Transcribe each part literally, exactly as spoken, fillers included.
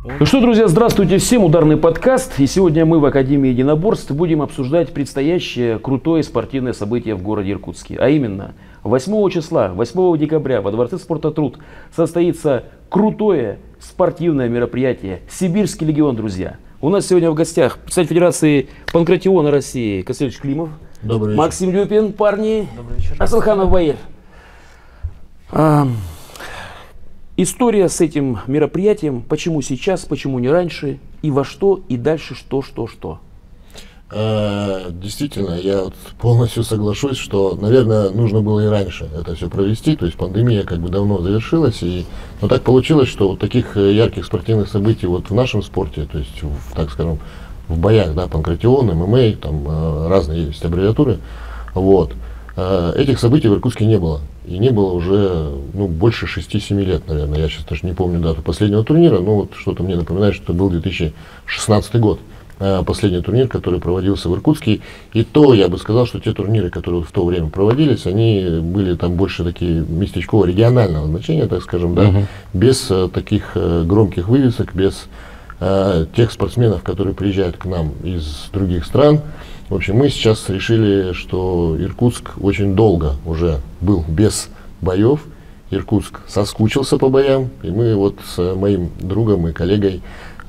Ну что, друзья, здравствуйте всем, ударный подкаст. И сегодня мы в Академии единоборств будем обсуждать предстоящее крутое спортивное событие в городе Иркутске. А именно, восьмого числа, восьмого декабря во Дворце спорта «Труд» состоится крутое спортивное мероприятие «Сибирский легион», друзья. У нас сегодня в гостях представитель Федерации панкратиона России Касильевич Климов. Добрый вечер. Максим Люпин, парни. Добрый вечер. Асылханов Баир. А, история с этим мероприятием, почему сейчас, почему не раньше, и во что, и дальше что, что, что. А, действительно, я вот полностью соглашусь, что, наверное, нужно было и раньше это все провести, то есть пандемия как бы давно завершилась, и, но так получилось, что вот таких ярких спортивных событий вот в нашем спорте, то есть, в, так скажем, в боях, да, панкратион, эм эм а, там разные есть аббревиатуры, вот, этих событий в Иркутске не было. И не было уже ну, больше шести-семи лет, наверное. Я сейчас даже не помню дату последнего турнира, но вот что-то мне напоминает, что это был две тысячи шестнадцатый год. Последний турнир, который проводился в Иркутске. И то, я бы сказал, что те турниры, которые в то время проводились, они были там больше такие местечково-регионального значения, так скажем, да, uh-huh. без uh, таких uh, громких вывесок, без uh, тех спортсменов, которые приезжают к нам из других стран. В общем, мы сейчас решили, что Иркутск очень долго уже был без боев. Иркутск соскучился по боям. И мы вот с моим другом и коллегой,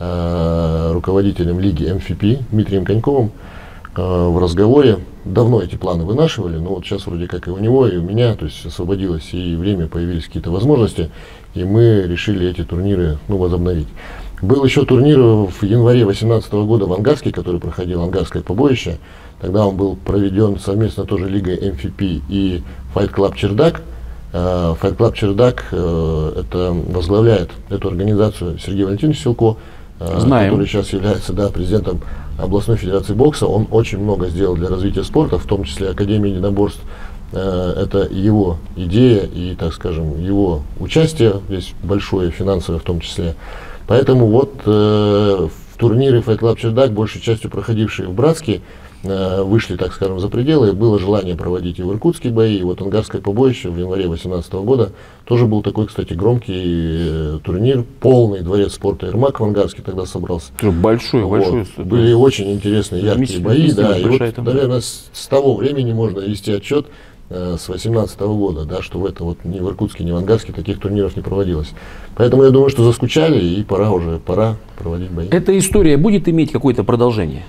э, руководителем лиги эм эф пи Дмитрием Коньковым э, в разговоре давно эти планы вынашивали. Но вот сейчас вроде как и у него, и у меня, то есть освободилось и время, появились какие-то возможности. И мы решили эти турниры ну, возобновить. Был еще турнир в январе две тысячи восемнадцатого года в Ангарске, который проходил, Ангарское побоище. Тогда он был проведен совместно тоже Лигой эм эф пи и Fight Club Чердак. Fight Club Чердак это возглавляет эту организацию Сергей Валентинович Силко, Знаем. который сейчас является да, президентом областной федерации бокса. Он очень много сделал для развития спорта, в том числе Академия единоборств. Это его идея и, так скажем, его участие, здесь большое финансовое в том числе. Поэтому вот э, в турнире Fight Club Чердак, большей частью проходившие в Братске, э, вышли, так скажем, за пределы. Было желание проводить и в Иркутске бои. И вот Ангарское побоище в январе две тысячи восемнадцатого года тоже был такой, кстати, громкий э, турнир. Полный дворец спорта Ермак в Ангарске тогда собрался. Большой, вот. большой. Были очень интересные, яркие бои. Да, и вот, там, наверное, с, с того времени можно вести отчет. С две тысячи восемнадцатого года, да, что в это вот ни в Иркутске, ни в Ангарске таких турниров не проводилось. Поэтому я думаю, что заскучали и пора уже, пора проводить бои. Эта история будет иметь какое-то продолжение?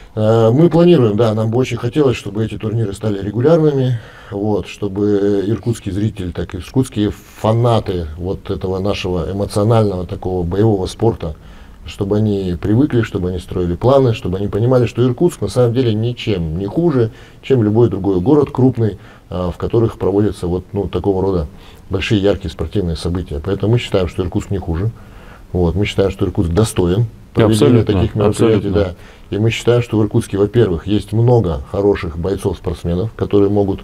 Мы планируем, да, нам бы очень хотелось, чтобы эти турниры стали регулярными, вот, чтобы иркутский зритель, так и иркутские фанаты вот этого нашего эмоционального такого боевого спорта, чтобы они привыкли, чтобы они строили планы, чтобы они понимали, что Иркутск на самом деле ничем не хуже, чем любой другой город крупный, в которых проводятся вот ну, такого рода большие яркие спортивные события. Поэтому мы считаем, что Иркутск не хуже. Вот, мы считаем, что Иркутск достоин проведения таких мероприятий. Да. И мы считаем, что в Иркутске, во-первых, есть много хороших бойцов-спортсменов, которые могут,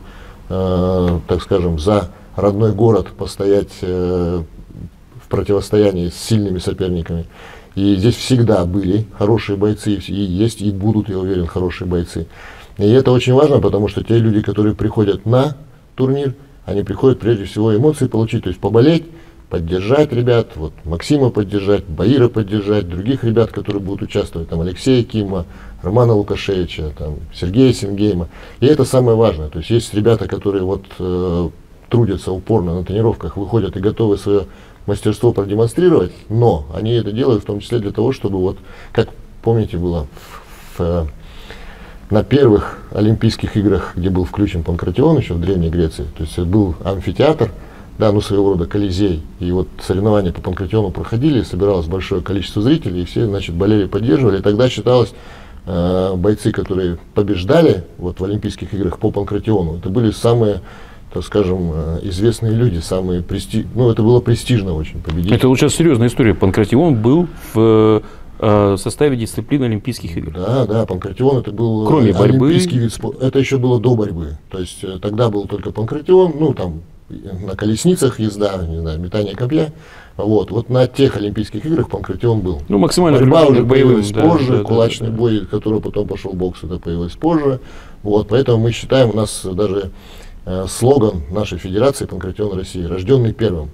э, так скажем, за родной город постоять э, в противостоянии с сильными соперниками. И здесь всегда были хорошие бойцы, и есть, и будут, я уверен, хорошие бойцы. И это очень важно, потому что те люди, которые приходят на турнир, они приходят прежде всего эмоции получить, то есть поболеть, поддержать ребят, вот Максима поддержать, Баира поддержать, других ребят, которые будут участвовать, там Алексея Кима, Романа Лукашевича, там, Сергея Сингейма. И это самое важное. То есть есть ребята, которые вот, э, трудятся упорно на тренировках, выходят и готовы свое мастерство продемонстрировать, но они это делают в том числе для того, чтобы вот, как помните, было в, в, на первых Олимпийских играх, где был включен панкратион еще в Древней Греции, то есть был амфитеатр, да, ну своего рода колизей, и вот соревнования по панкратиону проходили, собиралось большое количество зрителей, и все, значит, болели, поддерживали, и тогда считалось, э, бойцы, которые побеждали вот в Олимпийских играх по панкратиону, это были самые, так скажем, известные люди, самые престиж... ну, это было престижно очень победить. Это вот сейчас серьезная история. Панкратион был в э, составе дисциплины Олимпийских игр. Да, да, панкратион это был Кроме олимпийский борьбы... вид спорта. Это еще было до борьбы. То есть тогда был только панкратион, ну там на колесницах езда, не знаю, метание копья. Вот, вот на тех Олимпийских играх панкратион был. Ну, максимально борьба уже появилась да, позже, да, кулачный да, бой, который потом пошел бокс, это появилось позже. Вот, поэтому мы считаем, у нас даже э, слоган нашей федерации панкратион России, рожденный первым.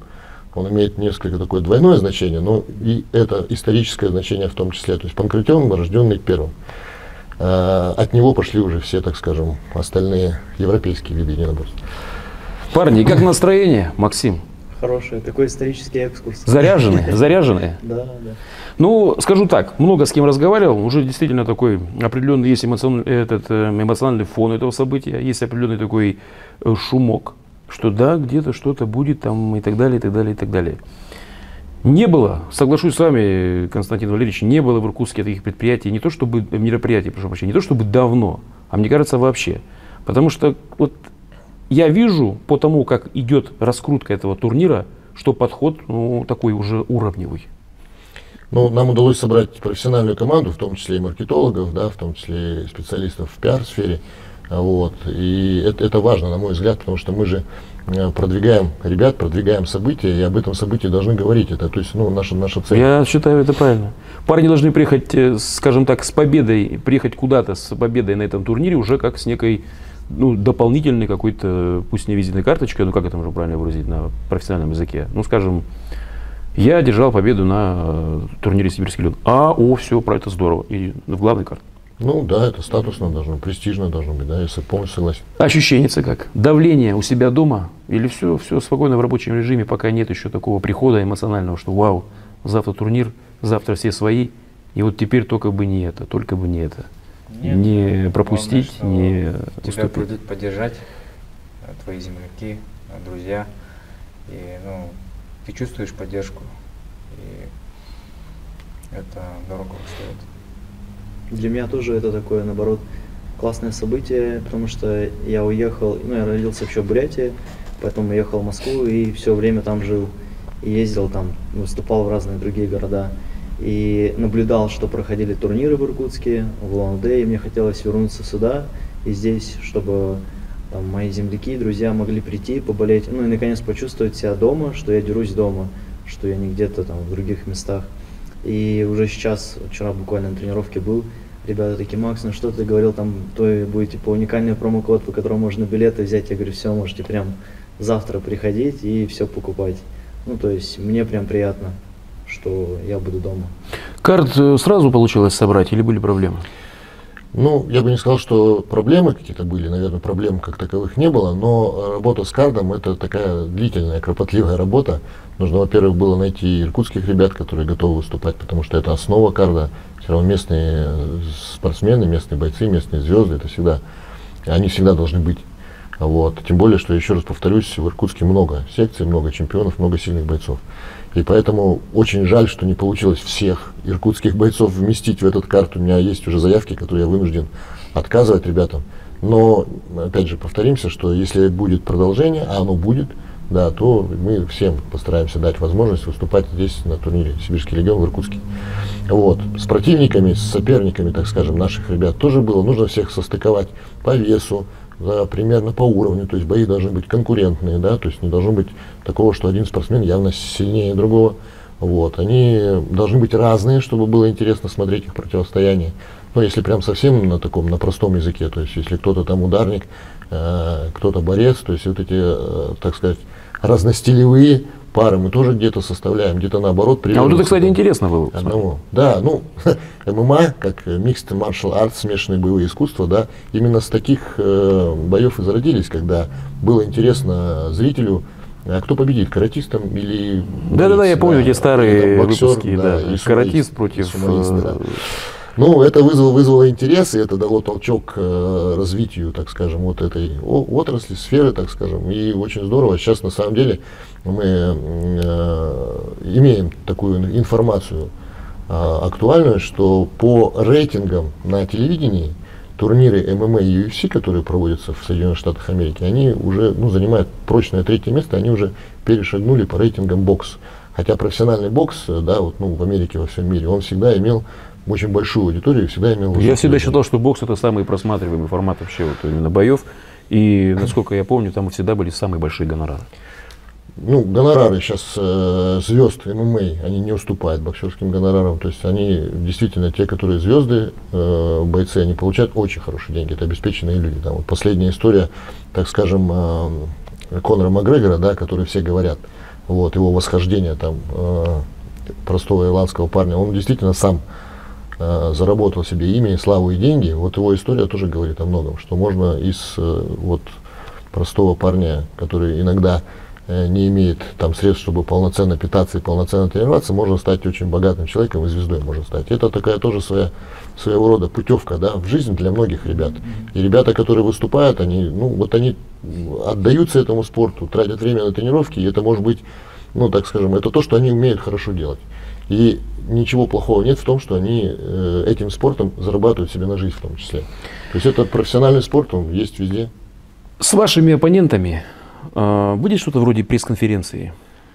он имеет несколько такое двойное значение, но и это историческое значение в том числе. То есть Панкратион, рожденный первым. От него пошли уже все, так скажем, остальные европейские виды единоборств. Парни, как настроение, Максим? Хороший, такой исторический экскурс. Заряженные, заряженные? Да, да. Ну, скажу так, много с кем разговаривал, уже действительно такой определенный есть эмоциональный, этот, эмоциональный фон этого события, есть определенный такой шумок, что да, где-то что-то будет там и так далее, и так далее, и так далее. Не было, соглашусь с вами, Константин Валерьевич, не было в Иркутске таких предприятий, не то чтобы мероприятий, прошу прощения, не то чтобы давно, а мне кажется вообще. Потому что вот я вижу по тому, как идет раскрутка этого турнира, что подход ну, такой уже уровневый. Ну, нам удалось собрать профессиональную команду, в том числе и маркетологов, да, в том числе и специалистов в пиар-сфере. Вот. И это, это важно, на мой взгляд, потому что мы же продвигаем ребят, продвигаем события, и об этом событии должны говорить. Это, то есть, ну, наша, наша цель. Я считаю, это правильно. Парни должны приехать, скажем так, с победой, приехать куда-то с победой на этом турнире уже как с некой ну, дополнительной какой-то, пусть не визитной карточкой, ну как это можно правильно выразить на профессиональном языке. Ну, скажем, я одержал победу на турнире «Сибирский лед». А, о, все, про это здорово. И в главной карте. Ну да, это статусно должно, престижно должно быть, да, если полностью согласен. Ощущение-то как? Давление у себя дома? Или все, все спокойно в рабочем режиме, пока нет еще такого прихода эмоционального, что вау, завтра турнир, завтра все свои, и вот теперь только бы не это, только бы не это. Нет, не пропустить, главное, не тебя уступить. будут поддержать твои земляки, друзья, и ну, ты чувствуешь поддержку, и это дорого стоит. Для меня тоже это такое, наоборот, классное событие, потому что я уехал, ну, я родился вообще в Бурятии, поэтому уехал в Москву и все время там жил. И ездил там, выступал в разные другие города. И наблюдал, что проходили турниры в Иркутске, в Улан-Удэ, и мне хотелось вернуться сюда, и здесь, чтобы там, мои земляки, друзья могли прийти, поболеть, ну и наконец почувствовать себя дома, что я дерусь дома, что я не где-то там в других местах. И уже сейчас, вчера буквально на тренировке был, ребята такие: Макс, ну что ты говорил, там то будет типа уникальный промокод, по которому можно билеты взять. Я говорю: все, можете прям завтра приходить и все покупать. Ну то есть мне прям приятно, что я буду дома. Карт сразу получилось собрать или были проблемы? Ну, я бы не сказал, что проблемы какие-то были, наверное, проблем как таковых не было, но работа с кардом — это такая длительная, кропотливая работа. Нужно, во-первых, было найти иркутских ребят, которые готовы выступать, потому что это основа карда. Все равно местные спортсмены, местные бойцы, местные звезды, это всегда, они всегда должны быть. Вот. Тем более, что, еще раз повторюсь, в Иркутске много секций, много чемпионов, много сильных бойцов. И поэтому очень жаль, что не получилось всех иркутских бойцов вместить в этот карт. У меня есть уже заявки, которые я вынужден отказывать ребятам. Но, опять же, повторимся, что если будет продолжение, а оно будет, да, то мы всем постараемся дать возможность выступать здесь на турнире «Сибирский легион» в Иркутске. Вот. С противниками, с соперниками, так скажем, наших ребят тоже было. Нужно всех состыковать по весу, да, примерно по уровню, то есть бои должны быть конкурентные, да, то есть не должно быть такого, что один спортсмен явно сильнее другого. Вот. Они должны быть разные, чтобы было интересно смотреть их противостояние. Но если прям совсем на таком, на простом языке, то есть если кто-то там ударник, э, кто-то борец, то есть вот эти, э, так сказать, разностилевые пары мы тоже где-то составляем, где-то наоборот. А вот это, кстати, интересно было. Одного. Да, ну, ММА, как Mixed Martial Arts, смешанные боевые искусства, да, именно с таких э, боев и зародились, когда было интересно зрителю, а кто победит, каратистом или... Да-да-да, я помню да, эти старые боксер, выпуски, да, да, каратист против... сумоист, да. Ну, это вызвало, вызвало интерес, и это дало толчок э, развитию, так скажем, вот этой о, отрасли, сферы, так скажем, и очень здорово. Сейчас, на самом деле, мы э, имеем такую информацию э, актуальную, что по рейтингам на телевидении турниры эм эм а и ю эф си, которые проводятся в Соединенных Штатах Америки, они уже ну, занимают прочное третье место, они уже перешагнули по рейтингам бокс. Хотя профессиональный бокс, да, вот, ну, в Америке, во всем мире, он всегда имел очень большую аудиторию, всегда имел... Я всегда считал, что бокс — это самый просматриваемый формат вообще вот именно боев. И, насколько я помню, там всегда были самые большие гонорары. Ну, гонорары сейчас э, звезд эм эм а, они не уступают боксерским гонорарам. То есть они действительно, те, которые звезды, э, бойцы, они получают очень хорошие деньги. Это обеспеченные люди. Там, вот последняя история, так скажем, э, Конора Макгрегора, да, о которой все говорят. вот, его восхождение там э, простого ирландского парня, он действительно сам э, заработал себе имя, и славу и деньги. Вот его история тоже говорит о многом, что можно из э, вот простого парня, который иногда э, не имеет там средств, чтобы полноценно питаться и полноценно тренироваться, можно стать очень богатым человеком и звездой можно стать. Это такая тоже своя, своего рода путевка, да, в жизнь для многих ребят. И ребята, которые выступают, они, ну, вот они отдаются этому спорту, тратят время на тренировки, и это может быть, ну, так скажем, это то, что они умеют хорошо делать. И ничего плохого нет в том, что они э, этим спортом зарабатывают себе на жизнь в том числе. То есть это профессиональный спорт, он есть везде. С вашими оппонентами э, будет что-то вроде пресс-конференции?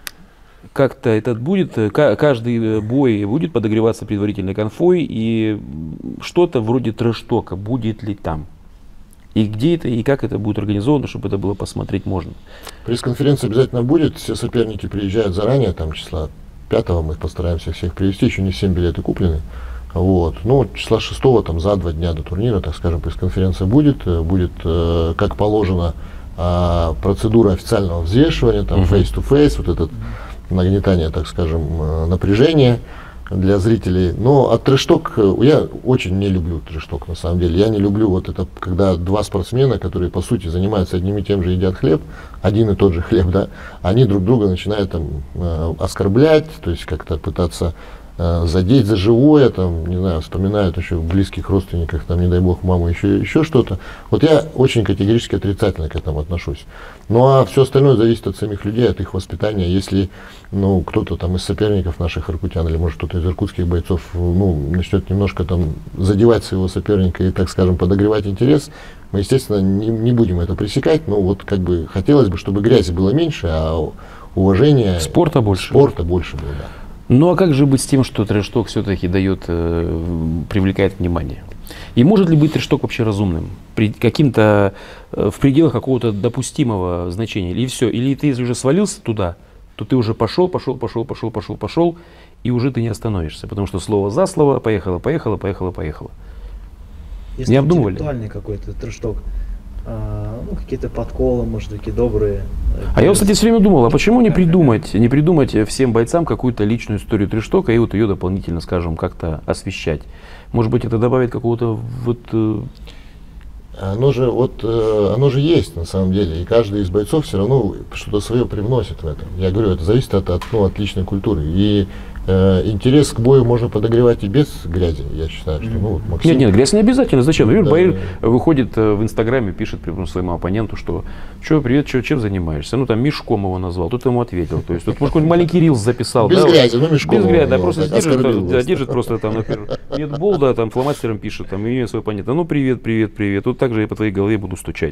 Как-то этот будет, каждый бой будет подогреваться предварительной конфой, и что-то вроде трэш-тока будет ли там? И где это, и как это будет организовано, чтобы это было посмотреть можно? Пресс-конференция обязательно будет, все соперники приезжают заранее, там числа пятого мы постараемся всех привезти, еще не всем билеты куплены. Вот. Ну, числа шестого, там, за два дня до турнира, так скажем, пресс-конференция будет, будет, э, как положено, э, процедура официального взвешивания, там, uh-huh. face-to-face, вот этот нагнетание, так скажем, э, напряжения для зрителей. Но от трэш-ток, я очень не люблю трэш-ток, на самом деле. Я не люблю вот это, когда два спортсмена, которые по сути занимаются одним и тем же, едят хлеб, один и тот же хлеб, да, они друг друга начинают там э, оскорблять, то есть как-то пытаться э, задеть за живое, там, не знаю, вспоминают еще близких родственников, там, не дай бог, маму, еще, еще что-то. Вот я очень категорически отрицательно к этому отношусь. Ну а все остальное зависит от самих людей, от их воспитания. Если, ну, кто-то там из соперников наших иркутян, или может кто-то из иркутских бойцов, ну, начнет немножко там задевать своего соперника и, так скажем, подогревать интерес, мы, естественно, не, не будем это пресекать, но вот как бы хотелось бы, чтобы грязи было меньше, а уважения, спорта больше. Спорта больше было, да. Ну а как же быть с тем, что трэш-ток все-таки дает, э, привлекает внимание? И может ли быть трэш-ток вообще разумным? При каким-то, э, в пределах какого-то допустимого значения? Или все? Или ты если уже свалился туда, то ты уже пошел, пошел, пошел, пошел, пошел, пошел, и уже ты не остановишься. Потому что слово за слово, поехало, поехало, поехало, поехало. Если не обдумывали? Интеллектуальный какой-то трэш-ток, а, ну, какие-то подколы, может, такие добрые. А я, кстати, все время думал, а почему не придумать, не придумать всем бойцам какую-то личную историю трэш-тока и вот ее дополнительно, скажем, как-то освещать? Может быть, это добавит какого-то вот... Оно же, вот, оно же есть на самом деле, и каждый из бойцов все равно что-то свое привносит в этом. Я говорю, это зависит от, от, ну, от личной культуры. И э, интерес к бою можно подогревать и без грязи, я считаю, что, ну, вот Максим... Нет, нет, грязь не обязательно. Зачем? Например, Да, Баир да. выходит в Инстаграме, пишет своему оппоненту, что «Чё, привет, чё, чем занимаешься?» Ну, там, мешком его назвал, тут ему ответил. То есть, тут, может, какой-нибудь маленький рилс записал. Без да, грязи, ну, мешком. Без грязи, да, его, просто так, держит, оскорбил да, вас. держит просто там, например, медбол, да, там, фломастером пишет, там, имя своего оппонента. Ну, привет, привет, привет. Тут также я по твоей голове буду стучать.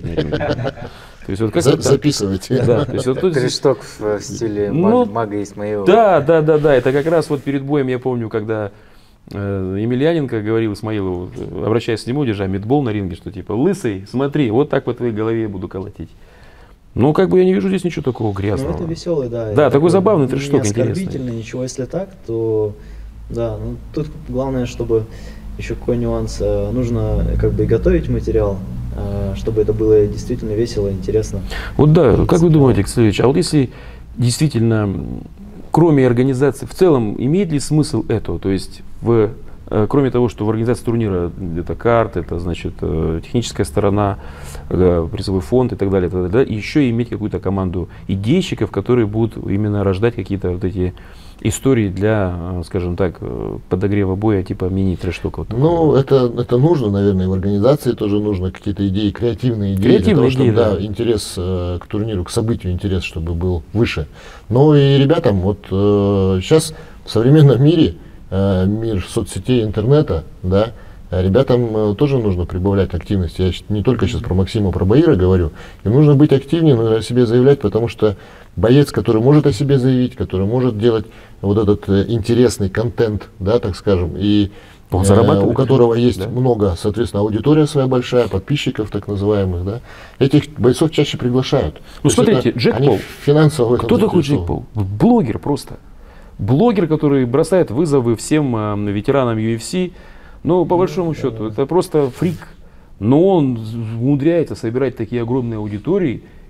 То есть, вот как За, записывайте. Да, то есть, вот, Трэш-ток в стиле ну, Мага Исмаилова. Да, да, да, да. Это как раз вот перед боем, я помню, когда э, Емельяненко говорил Исмаилову, обращаясь к нему, держа медбол на ринге, что типа, лысый, смотри, вот так по твоей голове я буду колотить. Ну, как бы я не вижу здесь ничего такого грязного. Ну, это веселый, да. Да, такой забавный трэш-ток, не интересный. оскорбительный, ничего, если так, то, да, ну, тут главное, чтобы еще какой нюанс, нужно как бы готовить материал, чтобы это было действительно весело, интересно. Вот да, как вы думаете, Алексей Ильич, а вот если действительно, кроме организации, в целом, имеет ли смысл это? То есть, в, кроме того, что в организации турнира это карты, это значит техническая сторона, призовой фонд и так далее, и так далее, да, еще иметь какую-то команду идейщиков, которые будут именно рождать какие-то вот эти истории для, скажем так, подогрева боя типа мини-трэш-тока. Вот ну, это, это нужно, наверное, и в организации тоже нужно какие-то идеи, креативные идеи, креативные для того, идеи, чтобы, да. да, интерес э, к турниру, к событию интерес, чтобы был выше. Но и ребятам, вот э, сейчас в современном мире, э, мир соцсетей, интернета, да, ребятам э, тоже нужно прибавлять активность. Я не только сейчас про Максима, про Баира говорю. Им нужно быть активнее, нужно о себе заявлять, потому что боец, который может о себе заявить, который может делать вот этот э, интересный контент, да, так скажем, и Он э, зарабатывает, у которого есть да. много, соответственно, аудитория своя большая, подписчиков так называемых, да, этих бойцов чаще приглашают. Ну, То есть смотрите, это, Джек они Пол. финансово в этом Кто такой заинтересованы. Джек Пол? Блогер просто. Блогер, который бросает вызовы всем э, ветеранам ю эф си. Ну, по большому да, счету, да. это просто фрик. Но он умудряется собирать такие огромные аудитории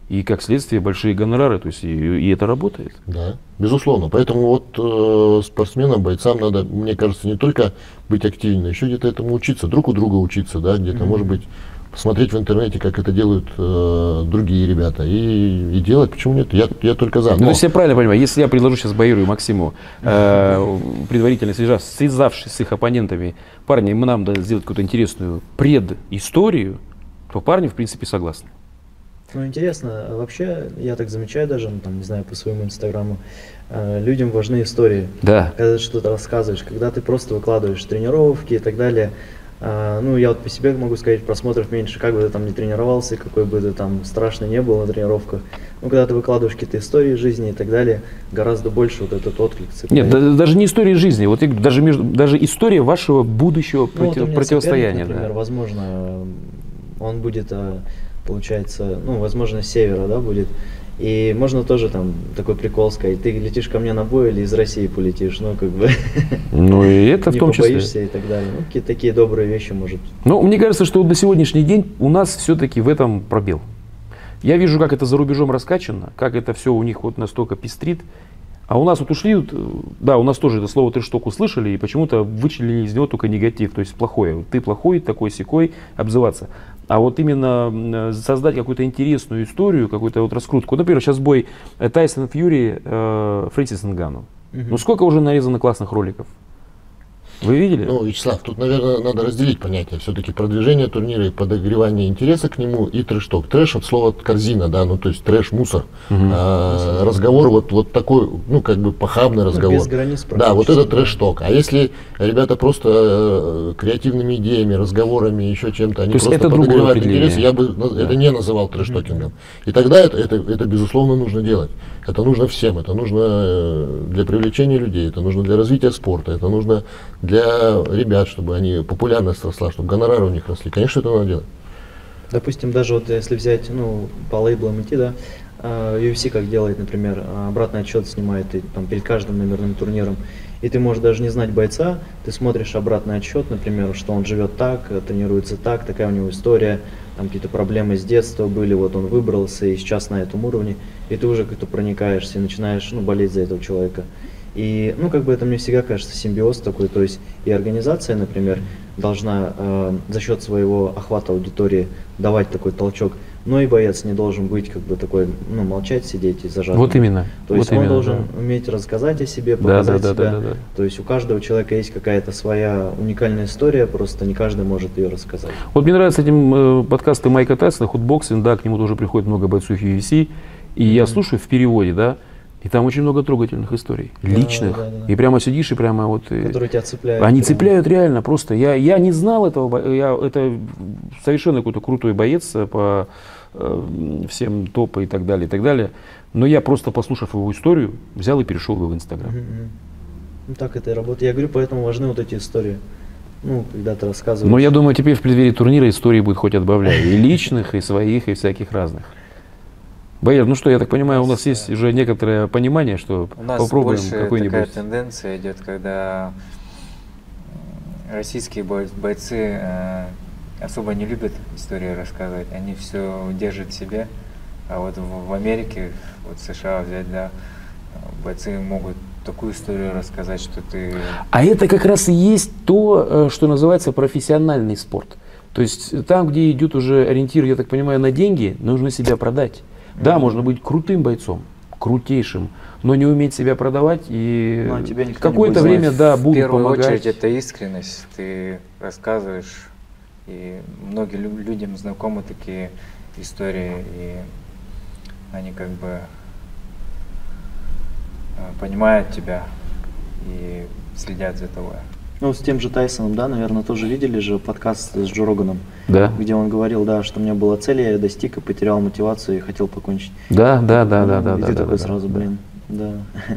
и как следствие большие гонорары, то есть и, и это работает. Да, безусловно. Поэтому вот э, спортсменам, бойцам надо, мне кажется, не только быть активнее, еще где-то этому учиться, друг у друга учиться, да, где-то, mm-hmm. может быть, посмотреть в интернете, как это делают э, другие ребята, и, и делать, почему нет, я, я только за. Но... Ну, то есть я правильно понимаю, если я предложу сейчас Баиру и Максиму, э, предварительно связавшись, связавшись с их оппонентами, парни, мы нам надо сделать какую-то интересную предысторию, то парни, в принципе, согласны. Ну, интересно, вообще, я так замечаю даже, ну, там, не знаю, по своему инстаграму, э, людям важны истории. Да. Когда ты что-то рассказываешь, когда ты просто выкладываешь тренировки и так далее. Э, ну, я вот по себе могу сказать, просмотров меньше, как бы ты там ни тренировался, какой бы ты там страшный не был на тренировках. Ну, когда ты выкладываешь какие-то истории жизни и так далее, гораздо больше вот этот отклик цепляет. Нет, да, даже не история жизни, вот я говорю, даже, между, даже история вашего будущего ну, против, вот противостояния. Например, да. возможно, он будет... получается, ну, возможно, с севера, да, будет. И можно тоже там такой прикол сказать, ты летишь ко мне на бой или из России полетишь, ну, как бы. Ну, и это в том числе. Не побоишься и так далее. Ну, какие-то такие добрые вещи, может. Ну, мне кажется, что на сегодняшний день у нас все-таки в этом пробел. Я вижу, как это за рубежом раскачано, как это все у них вот настолько пестрит. А у нас вот ушли, да, у нас тоже это слово трэш-ток услышали, и почему-то вычленили из него только негатив, то есть плохое. Ты плохой, такой-сякой, обзываться. А вот именно создать какую-то интересную историю, какую-то вот раскрутку. Например, сейчас бой Тайсон Фьюри, э, Фрэнсис Нгану. Угу. Ну сколько уже нарезано классных роликов? Вы видели? Ну, Вячеслав, тут, наверное, надо разделить понятия. Все-таки продвижение турнира и подогревание интереса к нему и трэш-ток. Трэш от слова корзина, да, ну то есть трэш, мусор. Угу. А, разговор вот, вот такой, ну как бы похабный разговор. Без границ. Да, вот это трэш-ток. А если ребята просто э, креативными идеями, разговорами, еще чем-то, они просто это подогревают интерес, я бы да. это не называл Угу. трэш-токингом. И тогда это, это, это безусловно нужно делать. Это нужно всем, это нужно для привлечения людей, это нужно для развития спорта, это нужно для ребят, чтобы они популярность росла, чтобы гонорары у них росли. Конечно, это надо делать. Допустим, даже вот если взять, ну, по лейблам идти, да, ю эф си как делает, например, обратный отчет снимает и, там, перед каждым номерным турниром, и ты можешь даже не знать бойца, ты смотришь обратный отчет, например, что он живет так, тренируется так, такая у него история, там какие-то проблемы с детства были, вот он выбрался и сейчас на этом уровне, и ты уже как-то проникаешься и начинаешь, ну, болеть за этого человека. И, ну, как бы это мне всегда кажется симбиоз такой, то есть и организация, например, должна э, за счет своего охвата аудитории давать такой толчок, но и боец не должен быть как бы такой, ну, молчать, сидеть и зажатым. Вот именно. То есть вот он именно, должен да. уметь рассказать о себе, показать да, да, себя. Да, да, да, да. То есть у каждого человека есть какая-то своя уникальная история, просто не каждый может ее рассказать. Вот мне нравятся этим э, подкасты Майка Тайсона, худбоксинг, да, к нему тоже приходит много бойцов ю эф си, и mm-hmm. я слушаю в переводе, да. И там очень много трогательных историй, да, личных. Да, да, да. И прямо сидишь и прямо вот... Которые тебя цепляют. Они прямо. цепляют реально просто. Я, я не знал этого. Я, это совершенно какой-то крутой боец по э, всем топа и так далее, и так далее. Но я просто, послушав его историю, взял и перешел в Инстаграм. Mm-hmm. Ну так это и работает. Я говорю, поэтому важны вот эти истории. Ну, когда ты рассказываешь. Но я думаю, теперь в преддверии турнира истории будет хоть отбавляй. И личных, и своих, и всяких разных. Баир, ну что, я так понимаю, у нас есть уже некоторое понимание, что у нас попробуем больше какой-нибудь... такая тенденция идет, когда российские бойцы э, особо не любят истории рассказывать, они все держат в себе, а вот в, в Америке, вот в США взять, да, бойцы могут такую историю рассказать, что ты... А это как раз и есть то, что называется профессиональный спорт. То есть там, где идет уже ориентир, я так понимаю, на деньги, нужно себя продать. Да, можно быть крутым бойцом, крутейшим, но не уметь себя продавать, и ну, а какое-то время, да, будут помогать. В первую помогать. очередь это искренность, ты рассказываешь, и многим людям знакомы такие истории, и они как бы понимают тебя и следят за тобой. Ну, с тем же Тайсоном, да, наверное, тоже видели же подкаст с Джо Роганом, да. где он говорил, да, что у меня была цель, я ее достиг и потерял мотивацию и хотел покончить. Да, да, да, ну, да, да. И да, ты да, такой да, сразу, да. блин, да.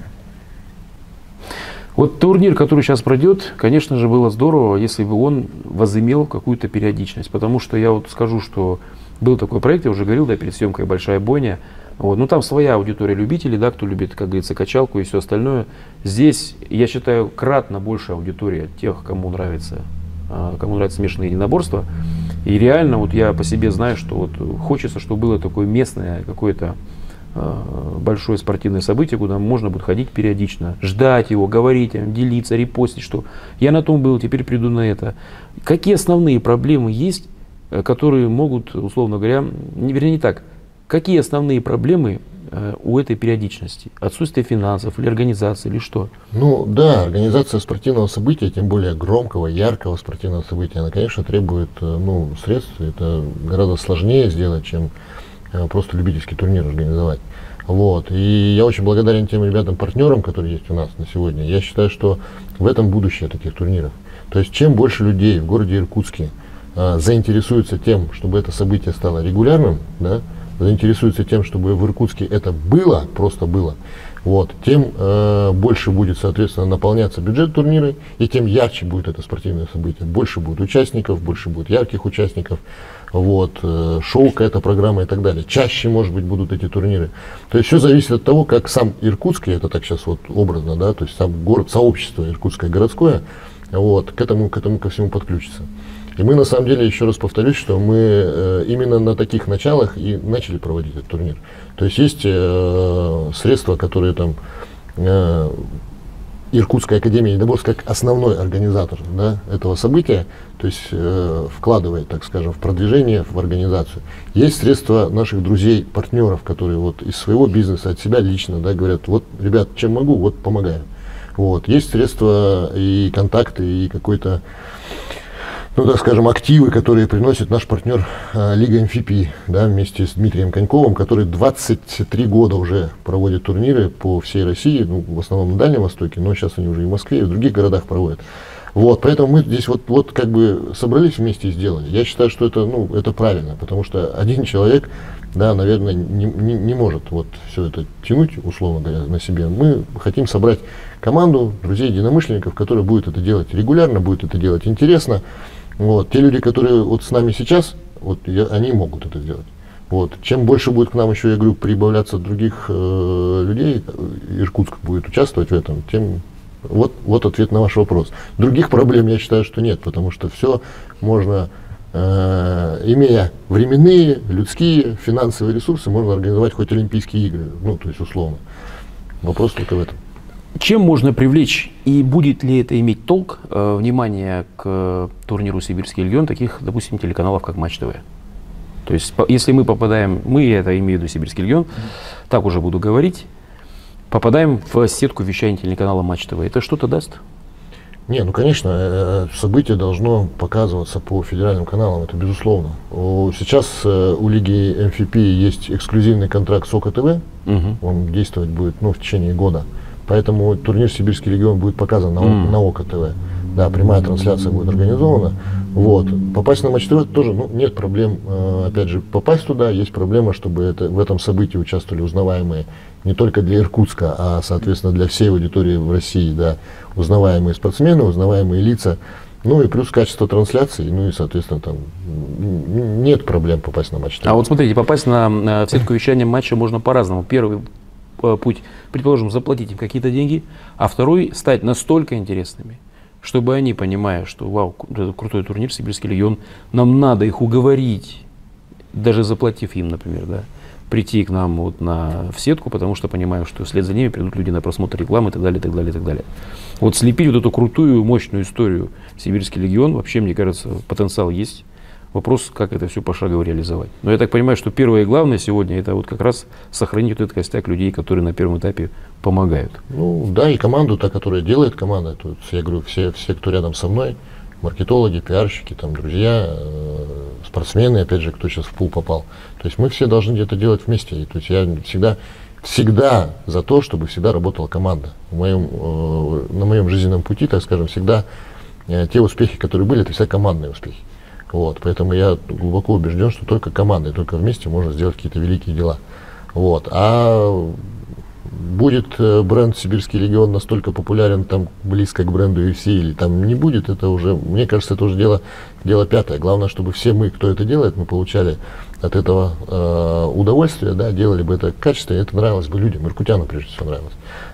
Вот турнир, который сейчас пройдет, конечно же, было здорово, если бы он возымел какую-то периодичность, потому что я вот скажу, что был такой проект, я уже говорил, да, перед съемкой «Большая бойня». Вот. Ну там своя аудитория любителей, да, кто любит, как говорится, качалку и все остальное. Здесь, я считаю, кратно больше аудитория тех, кому нравится, кому нравятся смешанные единоборства. И реально, вот я по себе знаю, что вот хочется, чтобы было такое местное какое-то э, большое спортивное событие, куда можно будет ходить периодично, ждать его, говорить, делиться, репостить, что я на том был, теперь приду на это. Какие основные проблемы есть, которые могут, условно говоря, не, вернее не так, какие основные проблемы у этой периодичности? Отсутствие финансов или организации, или что? Ну да, организация спортивного события, тем более громкого, яркого спортивного события, она, конечно, требует ну, средств. Это гораздо сложнее сделать, чем просто любительский турнир организовать. Вот. И я очень благодарен тем ребятам-партнерам, которые есть у нас на сегодня. Я считаю, что в этом будущее таких турниров. То есть чем больше людей в городе Иркутске а, заинтересуются тем, чтобы это событие стало регулярным, да, заинтересуются тем, чтобы в Иркутске это было, просто было, вот, тем э, больше будет, соответственно, наполняться бюджет турнира, и тем ярче будет это спортивное событие. Больше будет участников, больше будет ярких участников, вот, э, шоу, какая-то программа и так далее. Чаще, может быть, будут эти турниры. То есть все зависит от того, как сам Иркутский, это так сейчас вот образно, да, то есть сам город, сообщество Иркутское городское, вот, к этому, к этому ко всему подключится. И мы, на самом деле, еще раз повторюсь, что мы э, именно на таких началах и начали проводить этот турнир. То есть есть э, средства, которые там э, Иркутская академия единоборств как основной организатор, да, этого события, то есть э, вкладывает, так скажем, в продвижение, в организацию. Есть средства наших друзей, партнеров, которые вот из своего бизнеса, от себя лично, да, говорят, вот, ребят, чем могу, вот помогаю. Вот. Есть средства и контакты, и какой-то, ну, так скажем, активы, которые приносит наш партнер а, Лига эм эф пи, да, вместе с Дмитрием Коньковым, который двадцать три года уже проводит турниры по всей России, ну, в основном на Дальнем Востоке, но сейчас они уже и в Москве, и в других городах проводят. Вот, поэтому мы здесь вот, вот как бы собрались вместе и сделали. Я считаю, что это, ну, это правильно, потому что один человек, да, наверное, не, не, не может вот все это тянуть, условно говоря, на себе. Мы хотим собрать команду друзей, единомышленников, которые будут это делать регулярно, будут это делать интересно. Вот. Те люди, которые вот с нами сейчас, вот, я, они могут это сделать. Вот. Чем больше будет к нам еще, я говорю, прибавляться других э, людей, Иркутск будет участвовать в этом, тем вот, вот ответ на ваш вопрос. Других проблем, я считаю, что нет, потому что все можно, э, имея временные, людские, финансовые ресурсы, можно организовать хоть Олимпийские игры, ну, то есть условно. Вопрос только в этом. Чем можно привлечь и будет ли это иметь толк, э, внимание к турниру «Сибирский легион» таких, допустим, телеканалов, как Матч ТВ? То есть, по, если мы попадаем, мы, это имею в виду «Сибирский легион», mm-hmm. так уже буду говорить, попадаем в сетку вещания телеканала Матч ТВ, это что-то даст? Не, ну, конечно, событие должно показываться по федеральным каналам, это безусловно. Сейчас у Лиги эм эф пи есть эксклюзивный контракт с ОКО ТВ, mm-hmm. он действовать будет, ну, в течение года. Поэтому турнир «Сибирский легион» будет показан на, mm. на ОКО ТВ. Да, прямая трансляция будет организована. Вот. Попасть на Матч ТВ тоже, ну, нет проблем, э, опять же, попасть туда. Есть проблема, чтобы это, в этом событии участвовали узнаваемые не только для Иркутска, а, соответственно, для всей аудитории в России, да, узнаваемые спортсмены, узнаваемые лица. Ну и плюс качество трансляции, ну и, соответственно, там нет проблем попасть на Матч ТВ. А вот смотрите, попасть на, на сетку вещания матча можно по-разному. Первый путь, предположим, заплатить им какие-то деньги, а второй стать настолько интересными, чтобы они, понимая, что вау, это крутой турнир, «Сибирский легион», нам надо их уговорить, даже заплатив им, например, да, прийти к нам вот на, в сетку, потому что понимаю, что вслед за ними придут люди на просмотр рекламы и так далее, и так далее, и так далее. Вот слепить вот эту крутую, мощную историю «Сибирский легион», вообще, мне кажется, потенциал есть. Вопрос, как это все пошагово реализовать. Но я так понимаю, что первое и главное сегодня, это вот как раз сохранить вот этот костяк людей, которые на первом этапе помогают. Ну да, и команду, та, которая делает команда, тут, я говорю, все, все, кто рядом со мной, маркетологи, пиарщики, там, друзья, э, спортсмены, опять же, кто сейчас в пул попал. То есть мы все должны где-то делать вместе. И, то есть я всегда, всегда за то, чтобы всегда работала команда. В моем, э, на моем жизненном пути, так скажем, всегда э, те успехи, которые были, это всегда командные успехи. Вот, поэтому я глубоко убежден, что только командой, только вместе можно сделать какие-то великие дела. Вот. А будет бренд «Сибирский легион» настолько популярен, там, близко к бренду ю эф си, или там не будет, это уже, мне кажется, это уже дело, дело пятое. Главное, чтобы все мы, кто это делает, мы получали от этого э, удовольствие, да, делали бы это качественно, и это нравилось бы людям, иркутянам прежде всего нравилось.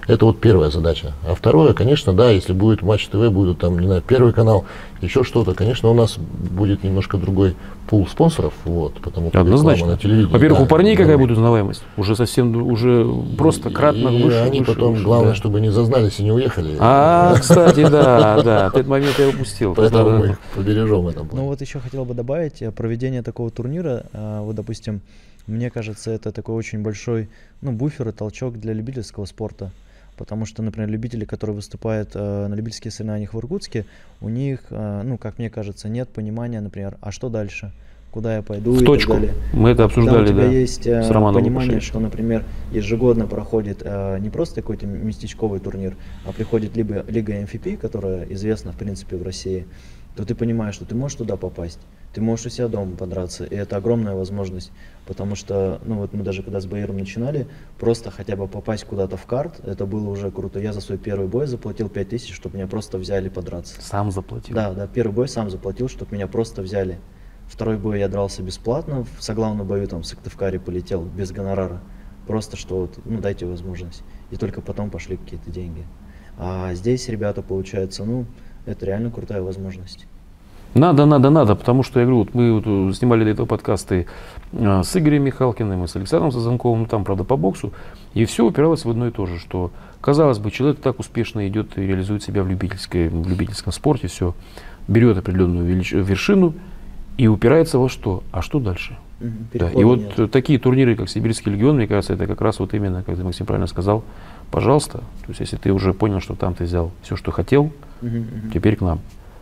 Это вот первая задача. А второе, конечно, да, если будет Матч ТВ, будет там, не знаю, Первый канал, еще что-то, конечно, у нас будет немножко другой пул спонсоров, вот, потому что однозначно. на телевидении. Во-первых, да, у парней да, какая будет узнаваемость? Уже совсем, уже просто кратно и выше. они выше, потом, выше, главное, да. чтобы не зазнались и не уехали. А, кстати, да, да, этот момент я упустил. Поэтому Да, мы да. побережем это. Ну вот еще хотел бы добавить, э, проведение такого турнира, э, вот допустим, мне кажется, это такой очень большой, ну, буфер и толчок для любительского спорта. Потому что, например, любители, которые выступают э, на любительских соревнованиях в Иркутске, у них, э, ну, как мне кажется, нет понимания, например, а что дальше, куда я пойду В и точку. так далее. Мы это обсуждали, Когда у тебя да, есть э, с Романом понимание, Лукашевичем. что, например, ежегодно проходит э, не просто какой-то местечковый турнир, а приходит либо Лига эм эф пи, которая известна, в принципе, в России, то ты понимаешь, что ты можешь туда попасть, ты можешь у себя дома подраться, и это огромная возможность, потому что, ну вот мы даже когда с Баиром начинали, просто хотя бы попасть куда-то в карт, это было уже круто. Я за свой первый бой заплатил пять тысяч, чтобы меня просто взяли подраться. Сам заплатил. Да, да, первый бой сам заплатил, чтобы меня просто взяли. Второй бой я дрался бесплатно, в соглавном бою там в Сыктывкаре полетел без гонорара, просто что вот, ну дайте возможность, и только потом пошли какие-то деньги. А здесь ребята, получается, ну, это реально крутая возможность. Надо, надо, надо, потому что, я говорю, вот мы вот снимали до этого подкасты а, с Игорем Михалкиным и с Александром Сазанковым, там, правда, по боксу, и все упиралось в одно и то же, что, казалось бы, человек так успешно идет и реализует себя в, любительской, в любительском спорте, все, берет определенную велич... вершину и упирается во что? А что дальше? Угу, Да. И вот нет. Такие турниры, как Сибирский легион, мне кажется, это как раз вот именно, как ты, Максим, правильно сказал, пожалуйста, то есть если ты уже понял, что там ты взял все, что хотел, угу, угу. теперь к нам.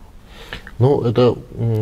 Ну, это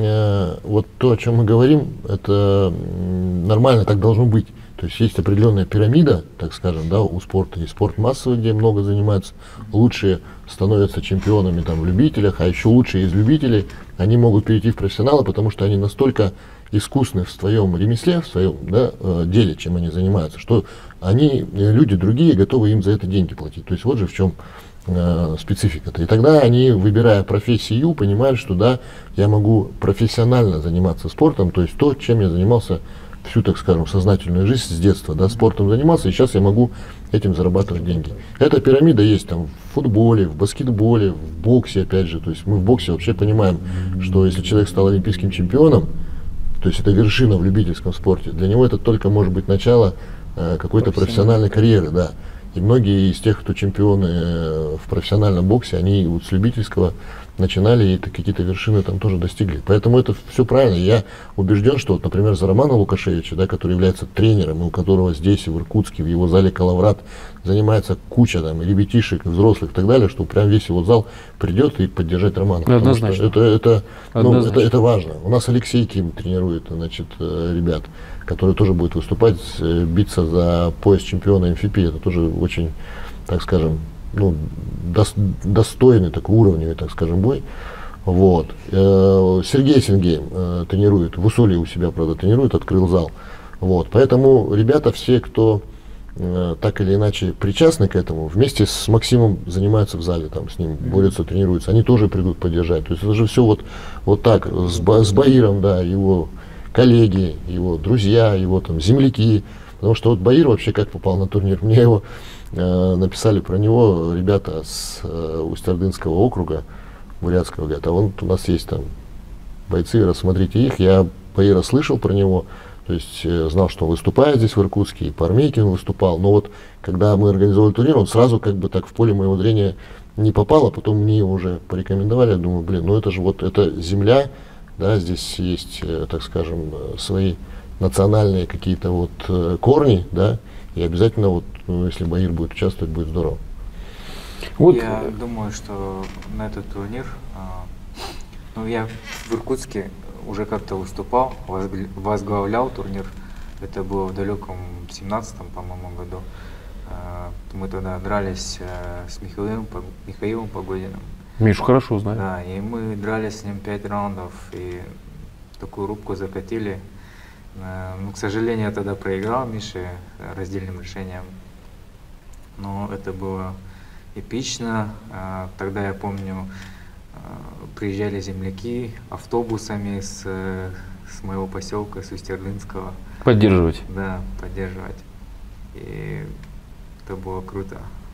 э, вот то, о чем мы говорим, это э, нормально, так должно быть. То есть есть определенная пирамида, так скажем, да, у спорта. И спорт массовый, где много занимаются. Лучшие становятся чемпионами там, в любителях, а еще лучшие из любителей, они могут перейти в профессионалы, потому что они настолько искусны в своем ремесле, в своем да, э, деле, чем они занимаются, что они, люди другие, готовы им за это деньги платить. То есть вот же в чем э, специфика-то. И тогда они, выбирая профессию, понимают, что да, я могу профессионально заниматься спортом, то есть то, чем я занимался всю, так скажем, сознательную жизнь с детства, да, спортом занимался, и сейчас я могу этим зарабатывать деньги. Эта пирамида есть там в футболе, в баскетболе, в боксе, опять же. То есть мы в боксе вообще понимаем, что если человек стал олимпийским чемпионом, то есть это вершина в любительском спорте, для него это только может быть начало э, какой-то профессиональной карьеры, да. И многие из тех, кто чемпионы э, в профессиональном боксе, они вот с любительского начинали и какие-то вершины там тоже достигли. Поэтому это все правильно. Я убежден, что, вот, например, за Романа Лукашевича, да, который является тренером, и у которого здесь, в Иркутске, в его зале Калаврат занимается куча там, и ребятишек, и взрослых и так далее, что прям весь его зал придет и поддержать Романа. Однозначно. Это, это, ну, Однозначно. это, это важно. У нас Алексей Ким тренирует, значит, ребят, который тоже будет выступать, биться за пояс чемпиона эм эф пи. Это тоже очень, так скажем, ну, дос, достойный, такой уровневый, так скажем, бой. Вот. Сергей Сенгейм э, тренирует, в Усолье у себя, правда, тренирует, открыл зал. Вот. Поэтому ребята все, кто э, так или иначе причастны к этому, вместе с Максимом занимаются в зале, там, с ним борются, тренируются, они тоже придут поддержать. То есть это же все вот, вот так, с, с Баиром, да, его коллеги, его друзья, его там земляки. Потому что вот Баир вообще как попал на турнир, мне его э, написали про него ребята с э, Усть-Ордынского округа, Бурятского, говорят, а вон у нас есть там бойцы, рассмотрите их. Я Баира слышал про него, то есть э, знал, что он выступает здесь в Иркутске, и по Армейке он выступал, но вот когда мы организовали турнир, он сразу как бы так в поле моего зрения не попал, а потом мне его уже порекомендовали, я думаю, блин, ну это же вот, это земля, да, здесь есть, э, так скажем, э, свои национальные какие-то вот э, корни, да, и обязательно вот, ну, если Баир будет участвовать, будет здорово. Вот. Я думаю, что на этот турнир, а, ну я в Иркутске уже как-то выступал, возгля- возглавлял турнир, это было в далеком семнадцатом, по-моему, году. А, мы тогда дрались а, с Михаилом, Михаилом Погодиным. Мишу хорошо знаю. Да, и мы дрались с ним пять раундов, и такую рубку закатили. Ну, к сожалению, я тогда проиграл Мише раздельным решением, но это было эпично. Тогда, я помню, приезжали земляки автобусами с, с моего поселка, с Усть-Ордынского. Поддерживать. Да, поддерживать. И это было круто.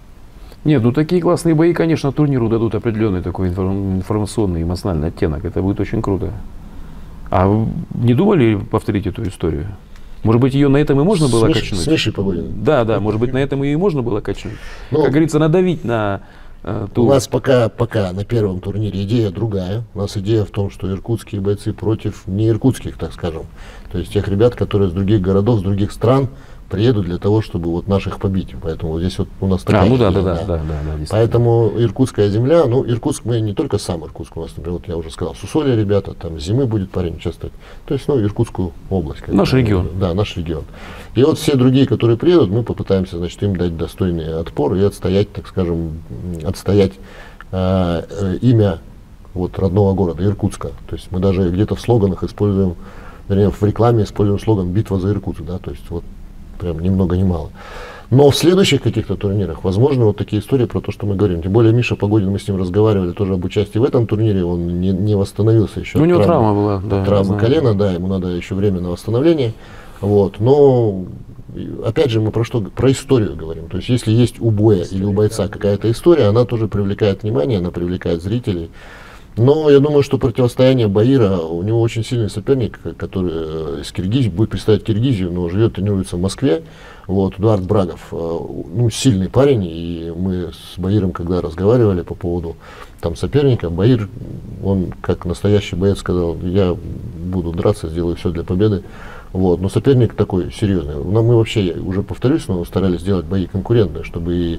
Нет, ну такие классные бои, конечно, турниру дадут определенный такой информационный, эмоциональный оттенок. Это будет очень круто. А вы не думали повторить эту историю? Может быть, ее на этом и можно было Смеш, качнуть? С Мишей Погодиным. Да, да, может быть, на этом ее и можно было качнуть. Ну, как говорится, надавить на э, ту... У нас пока, пока на первом турнире идея другая. У нас идея в том, что иркутские бойцы против не иркутских, так скажем. То есть тех ребят, которые с других городов, с других стран приедут для того, чтобы вот наших побить. Поэтому вот здесь вот у нас такая А, ну да, идея, да, да, да, да, да, Поэтому иркутская земля, ну Иркутск, мы не только сам Иркутск, у нас, например, вот я уже сказал, Сусолье ребята, там зимы будет парень участвовать. То есть, ну, Иркутскую область. Наш бы, регион. Да, наш регион. И вот все другие, которые приедут, мы попытаемся, значит, им дать достойный отпор и отстоять, так скажем, отстоять э, э, имя вот родного города, Иркутска. То есть мы даже где-то в слоганах используем, вернее, в рекламе используем слоган «Битва за Иркутск», да, то есть вот прям ни много ни мало. Но в следующих каких-то турнирах, возможно, вот такие истории про то, что мы говорим. Тем более Миша Погодин, мы с ним разговаривали тоже об участии в этом турнире, он не, не восстановился еще. Ну, у него травмы, травма была, да. Травма колена, да, ему надо еще время на восстановление. Вот, но опять же мы про что? Про историю говорим. То есть если есть у боя или у бойца какая-то история, она тоже привлекает внимание, она привлекает зрителей. Но я думаю, что противостояние Баира, у него очень сильный соперник, который из Киргизии, будет представлять Киргизию, но живет, тренируется в Москве. Вот, Эдуард Брагов, ну, сильный парень, и мы с Баиром, когда разговаривали по поводу там соперника, Баир, он как настоящий боец сказал, я буду драться, сделаю все для победы. Вот, но соперник такой серьезный. Мы вообще, уже повторюсь, но старались сделать бои конкурентные, чтобы и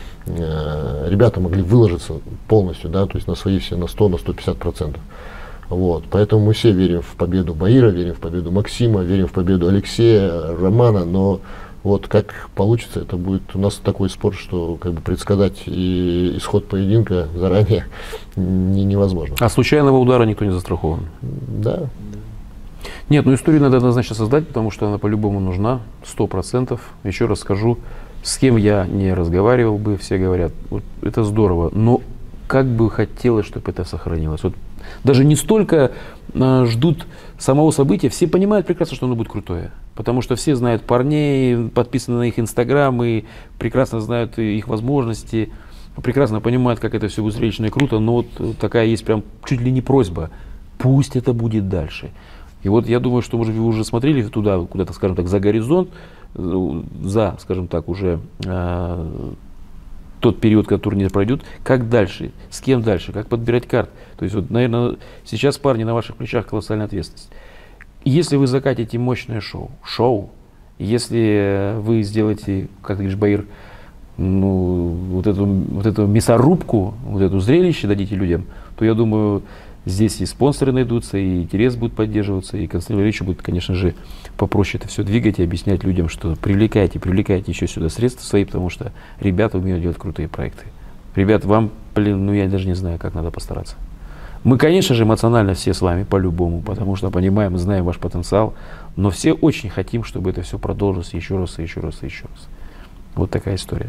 э, ребята могли выложиться полностью, да, то есть на свои все, на сто, на сто пятьдесят процентов. Вот, поэтому мы все верим в победу Баира, верим в победу Максима, верим в победу Алексея, Романа, но вот как получится, это будет у нас такой спорт, что как бы предсказать и исход поединка заранее не, невозможно. А случайного удара никто не застрахован? Да. Нет, ну историю надо однозначно создать, потому что она по-любому нужна, сто процентов. Еще раз скажу, с кем я не разговаривал бы, все говорят, вот это здорово, но как бы хотелось, чтобы это сохранилось. Вот даже не столько а, ждут самого события, все понимают прекрасно, что оно будет крутое. Потому что все знают парней, подписаны на их инстаграм и прекрасно знают их возможности, прекрасно понимают, как это все будет зрелищно и круто, но вот такая есть прям чуть ли не просьба, пусть это будет дальше. И вот я думаю, что, может, вы уже смотрели туда, куда-то, скажем так, за горизонт, за, скажем так, уже э, тот период, когда турнир пройдет, как дальше, с кем дальше, как подбирать карт. То есть, вот, наверное, сейчас, парни, на ваших плечах колоссальная ответственность. Если вы закатите мощное шоу, шоу, если вы сделаете, как ты говоришь, Баир, ну, вот эту, вот эту мясорубку, вот эту зрелище дадите людям, то я думаю, здесь и спонсоры найдутся, и интерес будет поддерживаться, и Константин Валерьевич будет, конечно же, попроще это все двигать и объяснять людям, что привлекайте, привлекайте еще сюда средства свои, потому что ребята умеют делать крутые проекты. Ребят, вам, блин, ну я даже не знаю, как надо постараться. Мы, конечно же, эмоционально все с вами по-любому, потому что понимаем, знаем ваш потенциал, но все очень хотим, чтобы это все продолжилось еще раз, и еще раз, и еще раз. Вот такая история.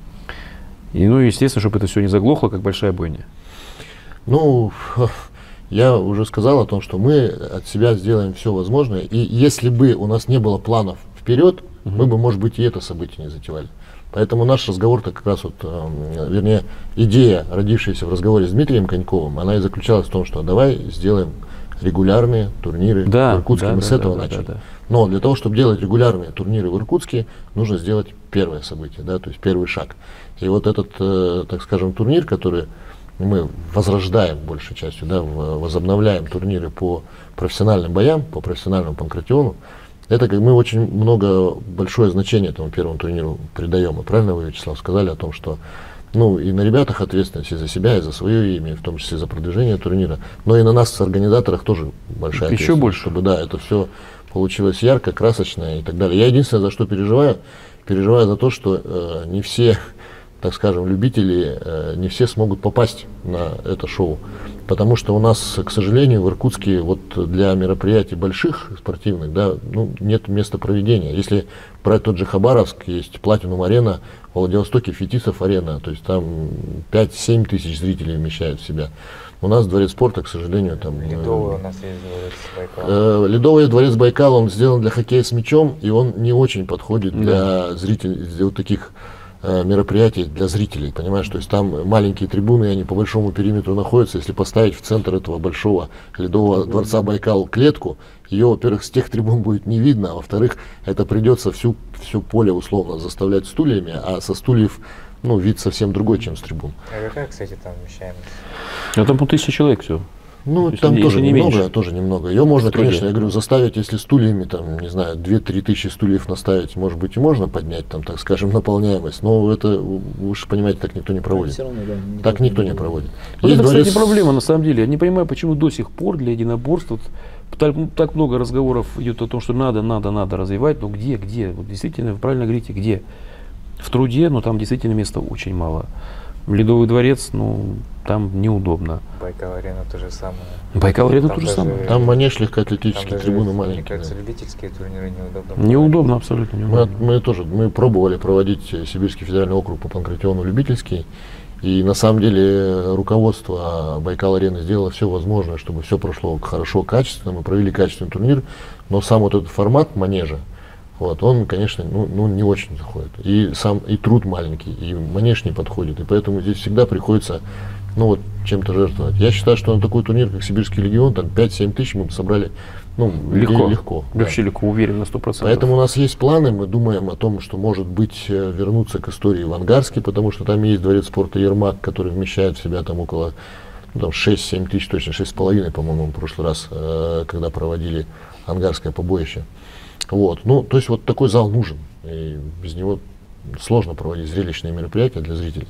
И, ну, естественно, чтобы это все не заглохло, как большая бойня. Ну, я уже сказал о том, что мы от себя сделаем все возможное, и если бы у нас не было планов вперед, угу. мы бы, может быть, и это событие не затевали. Поэтому наш разговор-то как раз вот, э, вернее, идея, родившаяся в разговоре с Дмитрием Коньковым, она и заключалась в том, что давай сделаем регулярные турниры да, в Иркутске. да, мы да, с этого да, начали. Да, да. Но для того, чтобы делать регулярные турниры в Иркутске, нужно сделать первое событие, да, то есть первый шаг. И вот этот, э, так скажем, турнир, который мы возрождаем большей частью, да, возобновляем турниры по профессиональным боям, по профессиональному панкратиону. Это как мы очень много, большое значение этому первому турниру придаем. И правильно вы, Вячеслав, сказали о том, что ну, и на ребятах ответственность и за себя, и за свое имя, в том числе за продвижение турнира. Но и на нас, организаторах, тоже большая ответственность. Еще больше. Чтобы, да, это все получилось ярко, красочно и так далее. Я единственное, за что переживаю, переживаю за то, что э, не все, так скажем, любители, э, не все смогут попасть на это шоу. Потому что у нас, к сожалению, в Иркутске вот для мероприятий больших спортивных, да, ну, нет места проведения. Если брать тот же Хабаровск, есть Платинум арена, в Владивостоке Фетисов арена, то есть там пять-семь тысяч зрителей вмещают в себя. У нас дворец спорта, к сожалению, там... Ледовый у нас есть дворец Байкал. Э, Ледовый дворец Байкал, он сделан для хоккея с мячом, и он не очень подходит для да. зрителей, для вот таких мероприятие для зрителей, понимаешь, то есть там маленькие трибуны, они по большому периметру находятся, если поставить в центр этого большого ледового дворца Байкал клетку, ее, во-первых, с тех трибун будет не видно, а во-вторых, это придется всю, все поле условно заставлять стульями, а со стульев, ну, вид совсем другой, чем с трибун. А какая, кстати, там вмещаемость? А там по тысяче человек все. Ну, То там есть тоже не немного, меньше. тоже немного. Ее можно, Студия. конечно, я говорю, заставить, если стульями, там, не знаю, две-три тысячи стульев наставить, может быть, и можно поднять, там, так скажем, наполняемость, но это, вы же понимаете, так никто не проводит. Все равно, да, Так никто не проводит. Вот Есть это, кстати, дворец- проблема на самом деле. Я не понимаю, почему до сих пор для единоборств вот так, так много разговоров идет о том, что надо, надо, надо развивать. Но где, где? Вот действительно, вы правильно говорите, где? В труде, но там действительно места очень мало. Ледовый дворец, ну, там неудобно. Байкал-арена то же самое. Байкал-арена Там то же даже- самое. Там манеж Там легкоатлетические даже, трибуны мне маленькие. кажется, да. любительские турниры неудобно. Неудобно, абсолютно Мы, неудобно. мы тоже мы пробовали проводить э, Сибирский федеральный округ по панкратиону любительский. И на самом деле э, руководство Байкал-арены сделало все возможное, чтобы все прошло хорошо, качественно. Мы провели качественный турнир, но сам вот этот формат манежа, вот, он, конечно, ну, ну, не очень заходит. И сам и труд маленький, и манеж не подходит. И поэтому здесь всегда приходится, ну, вот, чем-то жертвовать. Я считаю, что на такой турнир, как Сибирский легион, там пять-семь тысяч мы бы собрали, ну, людей Легко. легко. да. Вообще легко, уверен на сто процентов. Поэтому у нас есть планы, мы думаем о том, что, может быть, э, вернуться к истории в Ангарске, потому что там есть дворец спорта Ермак, который вмещает в себя там около, ну, там шесть-семь тысяч, точно шесть с половиной, по-моему, в прошлый раз, э, когда проводили ангарское побоище. Вот, ну, то есть вот такой зал нужен, и без него сложно проводить зрелищные мероприятия для зрителей.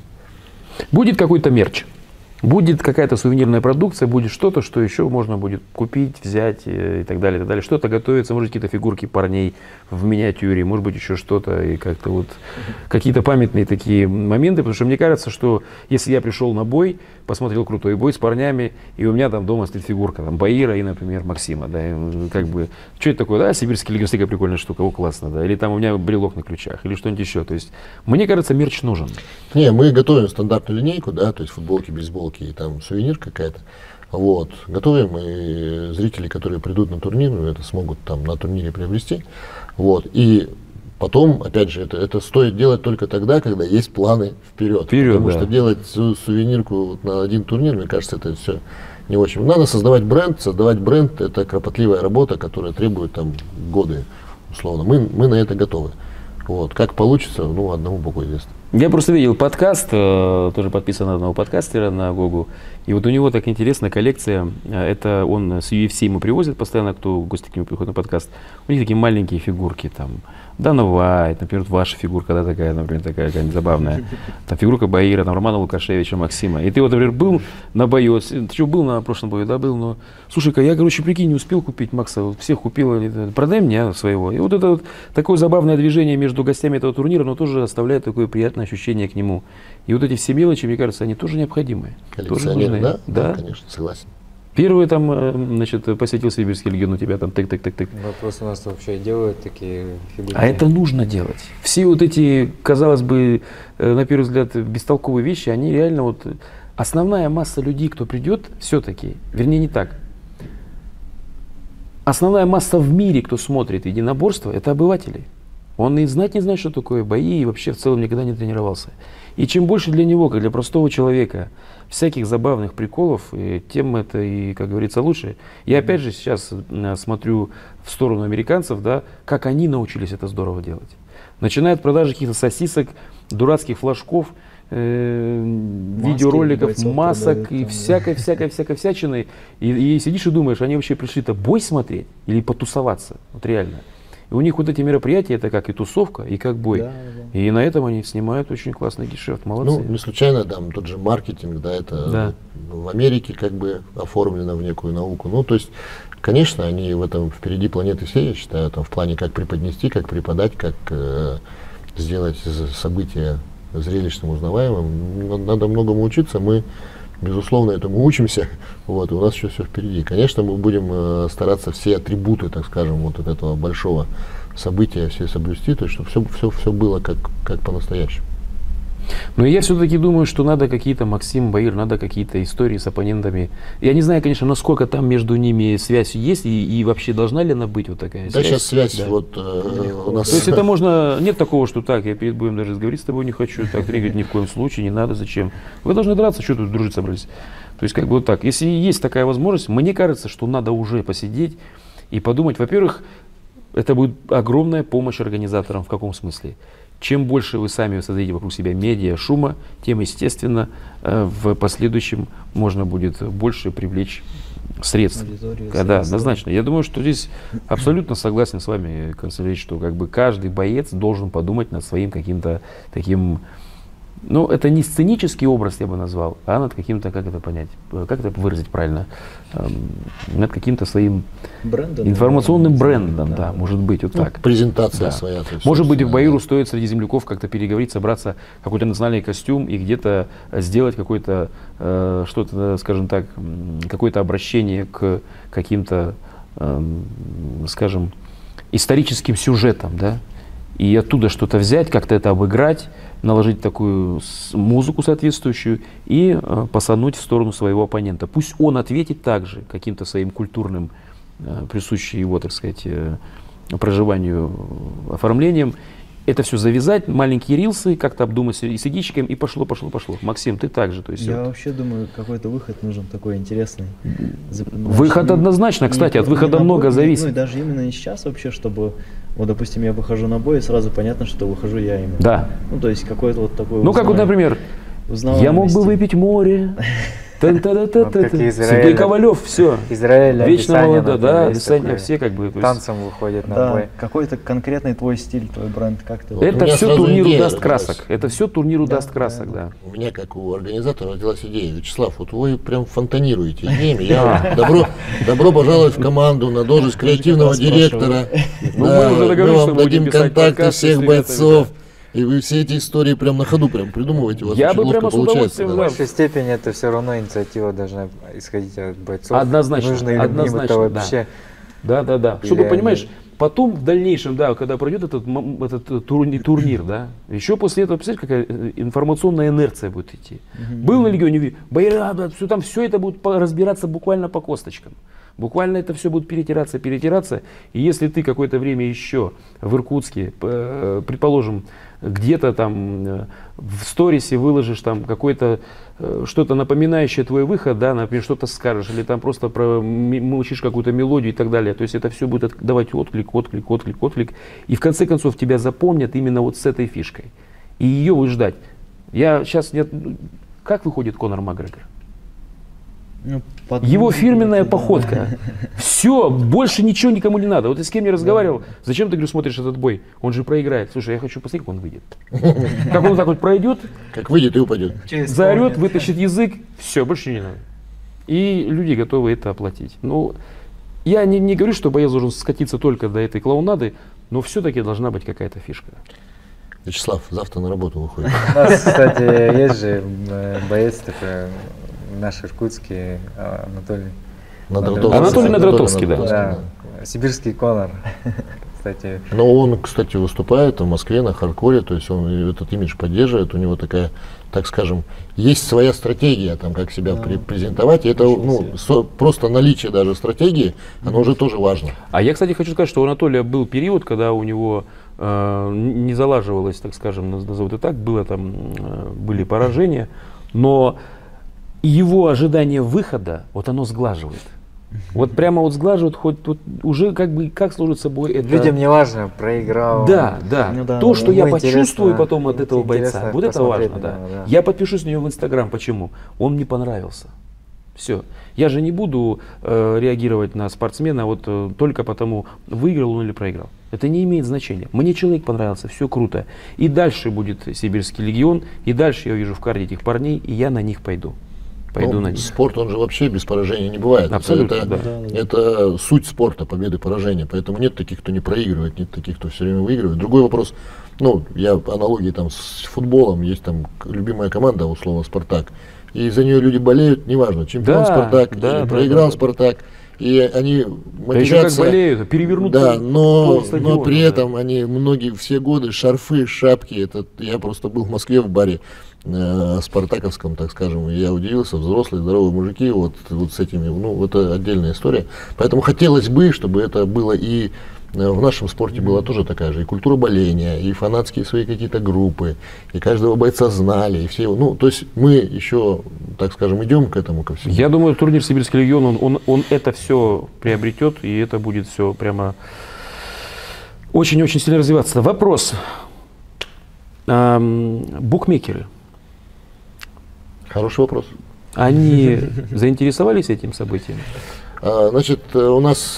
Будет какой-то мерч, будет какая-то сувенирная продукция, будет что-то, что еще можно будет купить, взять э, и так далее, и так далее. Что-то готовится, может, какие-то фигурки парней в миниатюре, может быть, еще что-то, и как-то вот какие-то памятные такие моменты, потому что мне кажется, что если я пришел на бой, посмотрел крутой бой с парнями, и у меня там дома стоит фигурка, там, Баира и, например, Максима, да, и, как бы, что это такое, да, Сибирский легион, такая прикольная штука, о, классно, да, или там у меня брелок на ключах, или что-нибудь еще, то есть, мне кажется, мерч нужен. Не, мы готовим стандартную линейку, да, то есть футболки, бейсболки и там сувенир какая-то. Вот, готовим, и зрители, которые придут на турнир, это смогут там на турнире приобрести. Вот, и потом, опять же, это, это стоит делать только тогда, когда есть планы вперед. Вперед, Потому да. что делать су- сувенирку вот на один турнир, мне кажется, это все не очень. Надо создавать бренд. Создавать бренд — это кропотливая работа, которая требует там годы, условно. Мы, мы на это готовы. Вот, как получится, ну, одному Богу известно. Я просто видел подкаст, э, тоже подписан на одного подкастера на Гогу, и вот у него так интересная коллекция, э, это он с ю эф си ему привозит постоянно, кто в гости к нему приходит на подкаст, у них такие маленькие фигурки, там, Дана Вайт, например, ваша фигурка, да, такая, например, такая какая-нибудь забавная, там фигурка Баира, там, Романа Лукашевича, Максима, и ты вот, например, был на бою, ты что, был на прошлом бою, да, был, но, слушай-ка, я, короче, прикинь, не успел купить Макса, вот всех купил, продай мне своего, и вот это вот такое забавное движение между гостями этого турнира, но тоже оставляет такое приятное ощущение к нему, и вот эти все мелочи, мне кажется, они тоже необходимы, тоже Коллекционеры, нужны, да? да. Конечно, согласен. Первый там, э, значит, посетил Сибирский легион, у тебя там тык-тык-тык-тык. Вопрос у нас вообще делают такие фигурки. А это нужно делать. Все вот эти, казалось бы, э, на первый взгляд, бестолковые вещи, они реально вот... Основная масса людей, кто придет, все-таки, вернее не так. Основная масса в мире, кто смотрит единоборство, это обыватели. Он и знать не знает, что такое бои, и вообще в целом никогда не тренировался. И чем больше для него, как для простого человека, всяких забавных приколов, и тем это и, как говорится, лучше. Я опять же сейчас э, смотрю в сторону американцев, да, как они научились это здорово делать. Начиная от продажи каких-то сосисок, дурацких флажков, э, Маски видеороликов, бойцов масок продают и там, да. всякой, всякой, всякой всячины. И, и сидишь и думаешь, они вообще пришли-то бой смотреть или потусоваться, вот реально. И у них вот эти мероприятия, это как и тусовка, и как бой. Да, да. И на этом они снимают очень классный гешефт, молодцы. Ну, не случайно там тот же маркетинг, да, это Да. вот в Америке как бы оформлено в некую науку. Ну, то есть, конечно, они в этом впереди планеты всей, я считаю, там, в плане как преподнести, как преподать, как э, сделать з- событие зрелищным, узнаваемым. Н- Надо многому учиться, мы, безусловно, этому учимся, вот, и у нас еще все впереди. Конечно, мы будем э, стараться все атрибуты, так скажем, вот от этого большого события все соблюсти, то есть, чтобы все, все, все было как, как по-настоящему. Но я все-таки думаю, что надо какие-то, Максим Баир, надо какие-то истории с оппонентами. Я не знаю, конечно, насколько там между ними связь есть, и, и вообще должна ли она быть вот такая Да, связь. сейчас связь Да. вот э, у нас. То есть это можно, нет такого, что так, я перед боем даже разговаривать с тобой не хочу, так, тренер говорит, ни в коем случае, не надо, зачем. Вы должны драться, что тут дружить собрались. То есть как бы вот так. Если есть такая возможность, мне кажется, что надо уже посидеть и подумать. Во-первых, это будет огромная помощь организаторам. В каком смысле? Чем больше вы сами создадите вокруг себя медиа, шума, тем, естественно, в последующем можно будет больше привлечь средств. Аудиторию, Да, средства. однозначно. Я думаю, что здесь абсолютно согласен с вами, Константин, что как бы каждый боец должен подумать над своим каким-то таким, ну, это не сценический образ, я бы назвал, а над каким-то, как это понять, как это выразить правильно, эм, над каким-то своим Брендом, информационным наверное, брендом, да, да. может быть, вот Ну, так. презентация Да. своя. то есть, Может быть, и в собственно, Баиру стоит среди земляков как-то переговорить, собраться, какой-то национальный костюм и где-то сделать какое-то, э, что-то, скажем так, м, какое-то обращение к каким-то, эм, скажем, историческим сюжетам, да, и оттуда что-то взять, как-то это обыграть, наложить такую с- музыку соответствующую и э, посануть в сторону своего оппонента. Пусть он ответит также каким-то своим культурным, э, присущим его, так сказать, э, проживанию, э, оформлением. Это все завязать, маленькие рилсы, как-то обдумать с с идичками, и пошло, пошло, пошло. Максим, ты также. То есть, Я вот. вообще думаю, какой-то выход нужен такой интересный. Зап- Выход не- однозначно, не- кстати, от не выхода на бой, много не- зависит. Ну и даже именно не сейчас вообще, чтобы, вот допустим, я выхожу на бой, и сразу понятно, что выхожу я именно. Да. Ну то есть какой-то вот такой. Ну, как вот, узнаваемый- например, я мог бы узнаваемости. выпить море. Вот как Сергей Израиль. Ковалев, все. Израиль, Вечно Адесanya, молодо, да, например, есть Адесanya, такой. все как бы. то есть Танцем выходят на Да, бой. какой-то конкретный твой стиль, твой бренд, как ты. Вот у Это меня все сразу турниру идея даст родилась. красок. Это все турниру Да, даст да, красок, да. да. У меня, как у организатора, родилась идея. Вячеслав, вот вы прям фонтанируете идеями. Я добро, добро пожаловать в команду на должность креативного вас директора. Ну, Да, мы уже договорились, мы что вам мы будем дадим писать контакты подкасты с всех ребятами, бойцов. И вы все эти истории прям на ходу прям придумываете. У вас Я очень бы ловко прямо с получается, удовольствием, да. В да. большей степени это все равно инициатива должна исходить от бойцов. Однозначно, Нужно ли им однозначно, это да. вообще. Да, да, да. Или Чтобы, они- понимаешь, потом в дальнейшем, да, когда пройдет этот, м- этот э, турни- турнир, да, еще после этого, представляешь, какая э, информационная инерция будет идти. Был на легионе, Байра, да, все, там все это будет по- разбираться буквально по косточкам. Буквально это все будет перетираться, перетираться. И если ты какое-то время еще в Иркутске, п- предположим, где-то там э, в сторисе выложишь там какой-то э, что-то напоминающее твой выход, да, например, что-то скажешь, или там просто про, м- мучишь какую-то мелодию и так далее. То есть это все будет от- давать отклик, отклик, отклик, отклик. И в конце концов тебя запомнят именно вот с этой фишкой. И ее будешь ждать. Я сейчас нет. Как выходит Конор Макгрегор? Ну, под Его музыку, фирменная да. походка. Все, больше ничего никому не надо. Вот ты с кем не разговаривал, зачем ты, говорю, смотришь этот бой? Он же проиграет. Слушай, я хочу посмотреть, как он выйдет. Как он так вот пройдет, Как выйдет и упадет. заорет, вытащит язык, все, больше не надо. И люди готовы это оплатить. Ну, я не, не говорю, что боец должен скатиться только до этой клоунады, но все-таки должна быть какая-то фишка. Вячеслав, завтра на работу выходит. У нас, кстати, есть же э, боец такой, наш иркутский, а, Анатолий. Надратовский. Анатолий Надратовский, да. Да, сибирский Конор. Кстати, Но он, кстати, выступает в Москве на хардкоре, то есть он этот имидж поддерживает, у него такая, так скажем, есть своя стратегия, там, как себя Да. пре- презентовать, и это Ничего ну, себе. со- просто наличие даже стратегии, оно уже тоже важно. А я, кстати, хочу сказать, что у Анатолия был период, когда у него э, не залаживалось, так скажем, наз- назовут и так, было там, э, были поражения, но его ожидание выхода, вот оно сглаживает. Вот прямо вот сглаживает, хоть вот уже как бы, как сложит собой это... людям не важно, проиграл. Да, да. Ну да, То, да. что я Ему почувствую интересно, потом от этого интересно бойца, вот это посмотреть важно, на да. него, да. Я подпишусь на него в Инстаграм. Почему? Он мне понравился. Все. Я же не буду э, реагировать на спортсмена вот э, только потому, выиграл он или проиграл. Это не имеет значения. Мне человек понравился, все круто. И дальше будет Сибирский легион, и дальше я увижу в карте этих парней, и я на них пойду. Пойду Ну, на них. спорт, он же вообще без поражения не бывает. Это- Абсолютно, это, да. Да, да. это суть спорта, победы, поражения. Поэтому нет таких, кто не проигрывает, нет таких, кто все время выигрывает. Другой вопрос, ну, я аналогии там с футболом, есть там к- любимая команда, условно, Спартак. И за нее люди болеют, неважно, чемпион Да, Спартак, да, или да, проиграл да. Спартак. и они Да еще как болеют, перевернут. Да, но, стадион, но при да. этом они многие все годы шарфы, шапки. Это, я просто был в Москве в баре э, спартаковском, так скажем, и я удивился, взрослые, здоровые мужики, вот, вот с этими, ну, это отдельная история. Поэтому хотелось бы, чтобы это было и в нашем спорте была тоже такая же, и культура боления, и фанатские свои какие-то группы, и каждого бойца знали, и все его, ну, то есть мы еще, так скажем, идем к этому, ко всему. Я думаю, турнир «Сибирский легион», он, он, он это все приобретет, и это будет все прямо очень-очень сильно развиваться. Вопрос. Эм, букмекеры, Хороший вопрос. они заинтересовались этим событием? Значит, у нас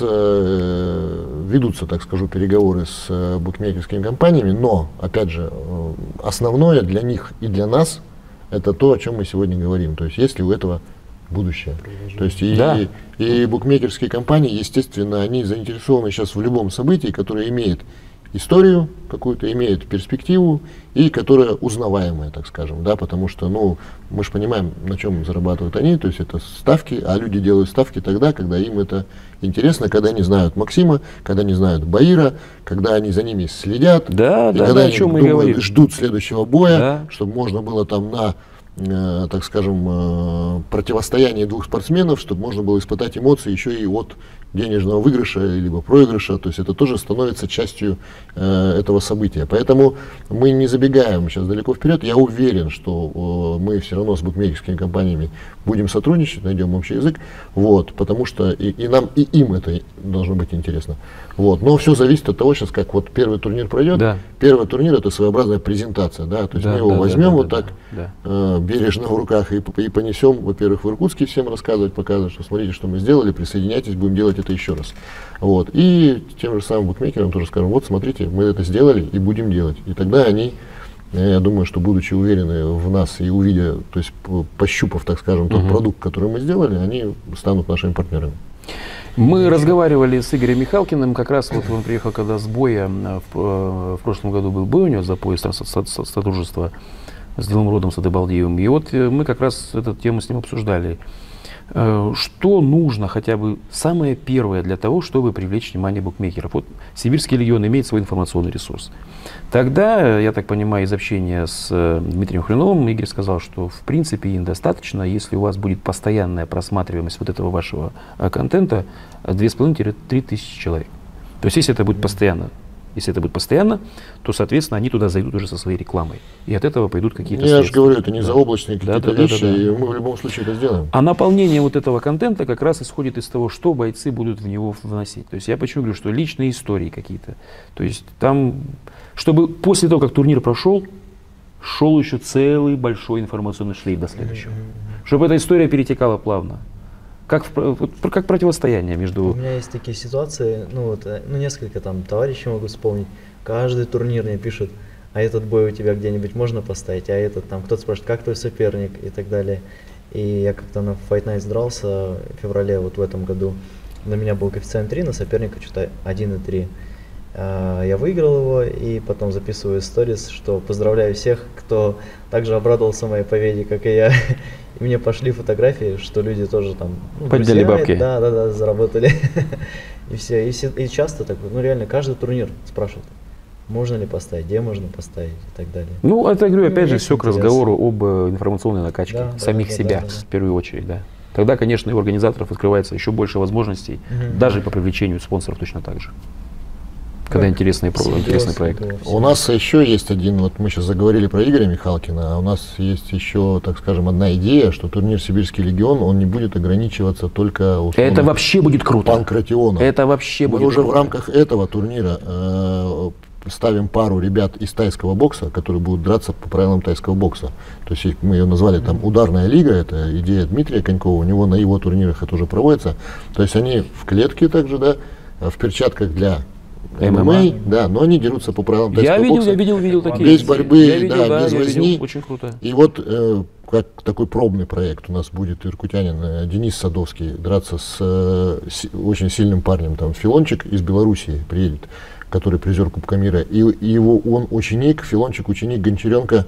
э, ведутся, так скажу, переговоры с э, букмекерскими компаниями, но, опять же, э, основное для них и для нас это то, о чем мы сегодня говорим. То есть, есть ли у этого будущее. То есть, и, Да. и, и букмекерские компании, естественно, они заинтересованы сейчас в любом событии, которое имеет историю какую-то, имеет перспективу и которая узнаваемая, так скажем, да, потому что, ну, мы же понимаем, на чем зарабатывают они, то есть это ставки, а люди делают ставки тогда, когда им это интересно, когда они знают Максима, когда они знают Баира, когда они за ними следят, Да, и да, когда да, о они чем мы думают, говорим. ждут следующего боя, Да. чтобы можно было там на э, так скажем, э, противостоянии двух спортсменов, чтобы можно было испытать эмоции еще и от денежного выигрыша либо проигрыша, то есть это тоже становится частью э, этого события. Поэтому мы не забегаем сейчас далеко вперед. Я уверен, что э, мы все равно с букмекерскими компаниями будем сотрудничать, найдем общий язык, вот, потому что и, и нам, и им это должно быть интересно. Вот. Но все зависит от того, сейчас как вот первый турнир пройдет. Да. Первый турнир это своеобразная презентация, да, то есть Да, мы его да, возьмем да, вот да, так да. э, бережно в руках и, и понесем, во-первых, в Иркутске всем рассказывать, показывать, что смотрите, что мы сделали, присоединяйтесь, будем делать это еще раз. Вот. И тем же самым букмекерам тоже скажем, вот смотрите, мы это сделали и будем делать. И тогда они, я думаю, что будучи уверены в нас и увидя, то есть пощупав, так скажем, тот Мгм. продукт, который мы сделали, они станут нашими партнерами. Мы разговаривали с Игорем Михалкиным, как раз вот он приехал, когда с боя, в, э, в прошлом году был бой у него за пояс со- со- со- сотрудничества с Делом Родом Садыбалдиевым. И вот э, мы как раз эту тему с ним обсуждали. Э, Что нужно хотя бы самое первое для того, чтобы привлечь внимание букмекеров? Вот Сибирский легион имеет свой информационный ресурс. Тогда, я так понимаю, из общения с э, Дмитрием Хреновым Игорь сказал, что в принципе им достаточно, если у вас будет постоянная просматриваемость вот этого вашего э, контента, две с половиной — три тысячи человек. То есть если это будет постоянно, если это будет постоянно, то, соответственно, они туда зайдут уже со своей рекламой. И от этого пойдут какие-то Я же средства. говорю, это не Да. заоблачные Да, какие-то да, да, вещи, да, да. и мы в любом случае это сделаем. А наполнение вот этого контента как раз исходит из того, что бойцы будут в него вносить. То есть я почему говорю, что личные истории какие-то. То есть там, чтобы после того, как турнир прошел, шел еще целый большой информационный шлейф до следующего. Чтобы эта история перетекала плавно. Как, в- вот как противостояние У между... меня есть такие ситуации, ну вот, э, ну несколько там товарищей могу вспомнить. Каждый турнир мне пишут, а этот бой у тебя где-нибудь можно поставить, а этот там, кто-то спрашивает, как твой соперник и так далее. И я как-то на Fight Night дрался в феврале вот в этом году. На меня был коэффициент три, на соперника что-то один и три. А, Я выиграл его и потом записываю сторис, что поздравляю всех, кто также обрадовался моей победе, как и я. И мне пошли фотографии, что люди тоже там ну, Подняли друзья, бабки. Да, да, да, заработали. И все. И, все- и часто так, ну реально, каждый турнир спрашивают, можно ли поставить, где можно поставить и так далее. Ну, это, я говорю, Ну, опять же, есть все к интерес. разговору об э, информационной накачке Да, да, самих да, себя, да, да, да. в первую очередь, да. Тогда, конечно, и у организаторов открывается еще больше возможностей, Мгм. даже по привлечению спонсоров точно так же. Когда Как интересные, про- симбиоз интересный проект. этого У всего. нас еще есть один, вот мы сейчас заговорили про Игоря Михалкина, а у нас есть еще, так скажем, одна идея, что турнир «Сибирский легион», он не будет ограничиваться только условно Это вообще будет круто. панкратионом. Это вообще Мы будет уже круто. в рамках этого турнира э, ставим пару ребят из тайского бокса, которые будут драться по правилам тайского бокса. То есть их- мы ее назвали там «Ударная лига», это идея Дмитрия Конькова, у него на его турнирах это уже проводится. То есть они в клетке также, да, в перчатках для эм эм а, да, но они дерутся по правилам тайского Я видел, бокса. я видел, видел такие. Без борьбы, я видел, да, да, без я возни. видел. Очень круто. И вот э, как такой пробный проект у нас будет иркутянин э, Денис Садовский драться с э, си- очень сильным парнем, там Филончик из Белоруссии приедет, который призер Кубка мира, и, и его он ученик, Филончик ученик Гончаренко,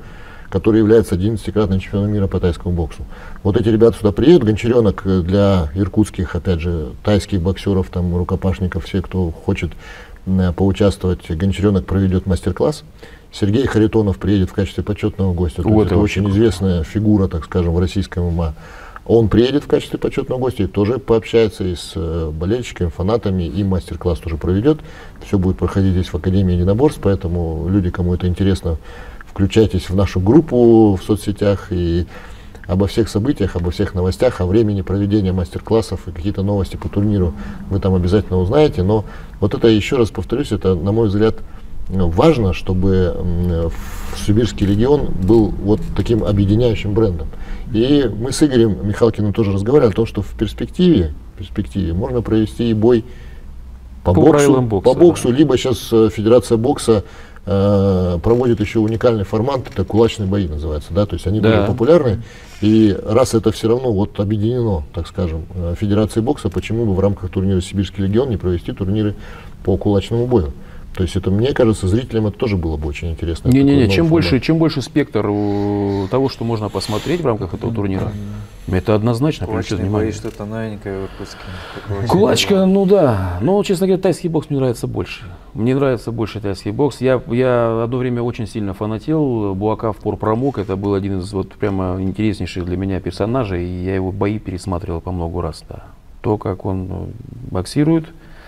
который является одиннадцатикратным чемпионом мира по тайскому боксу. Вот эти ребята сюда приедут. Гончаренок для иркутских, опять же, тайских боксеров, там, рукопашников, все, кто хочет э, поучаствовать, Гончаренок проведет мастер-класс. Сергей Харитонов приедет в качестве почетного гостя. Вот это очень круто. Известная фигура, так скажем, в российском ММА. Он приедет в качестве почетного гостя и тоже пообщается и с э, болельщиками, фанатами, и мастер-класс тоже проведет. Все будет проходить здесь в Академии единоборств, поэтому люди, кому это интересно, включайтесь в нашу группу в соцсетях и обо всех событиях, обо всех новостях, о времени проведения мастер-классов и какие-то новости по турниру вы там обязательно узнаете. Но вот это, еще раз повторюсь, это, на мой взгляд, важно, чтобы Сибирский легион был вот таким объединяющим брендом. И мы с Игорем Михалкиным тоже разговаривали о том, что в перспективе, в перспективе можно провести и бой по, по боксу, бокса, по боксу да. Либо сейчас Федерация бокса э, проводит еще уникальный формат, это кулачные бои называется, да, то есть они да. были популярны. И раз это все равно вот объединено, так скажем, Федерацией бокса, почему бы в рамках турнира Сибирский легион не провести турниры по кулачному бою? То есть это, мне кажется, зрителям это тоже было бы очень интересно. Не-не-не, чем больше, чем больше спектр того, что можно посмотреть в рамках этого турнира, это однозначно привлечет внимание. Что-то новенькое в Иркутске. Кулачка, ну да. Но, честно говоря, тайский бокс мне нравится больше. Мне нравится больше тайский бокс. Я, я одно время очень сильно фанател. Буакав Порпромок, это был один из вот прямо интереснейших для меня персонажей. И я его бои пересматривал по много раз. Да. То, как он боксирует,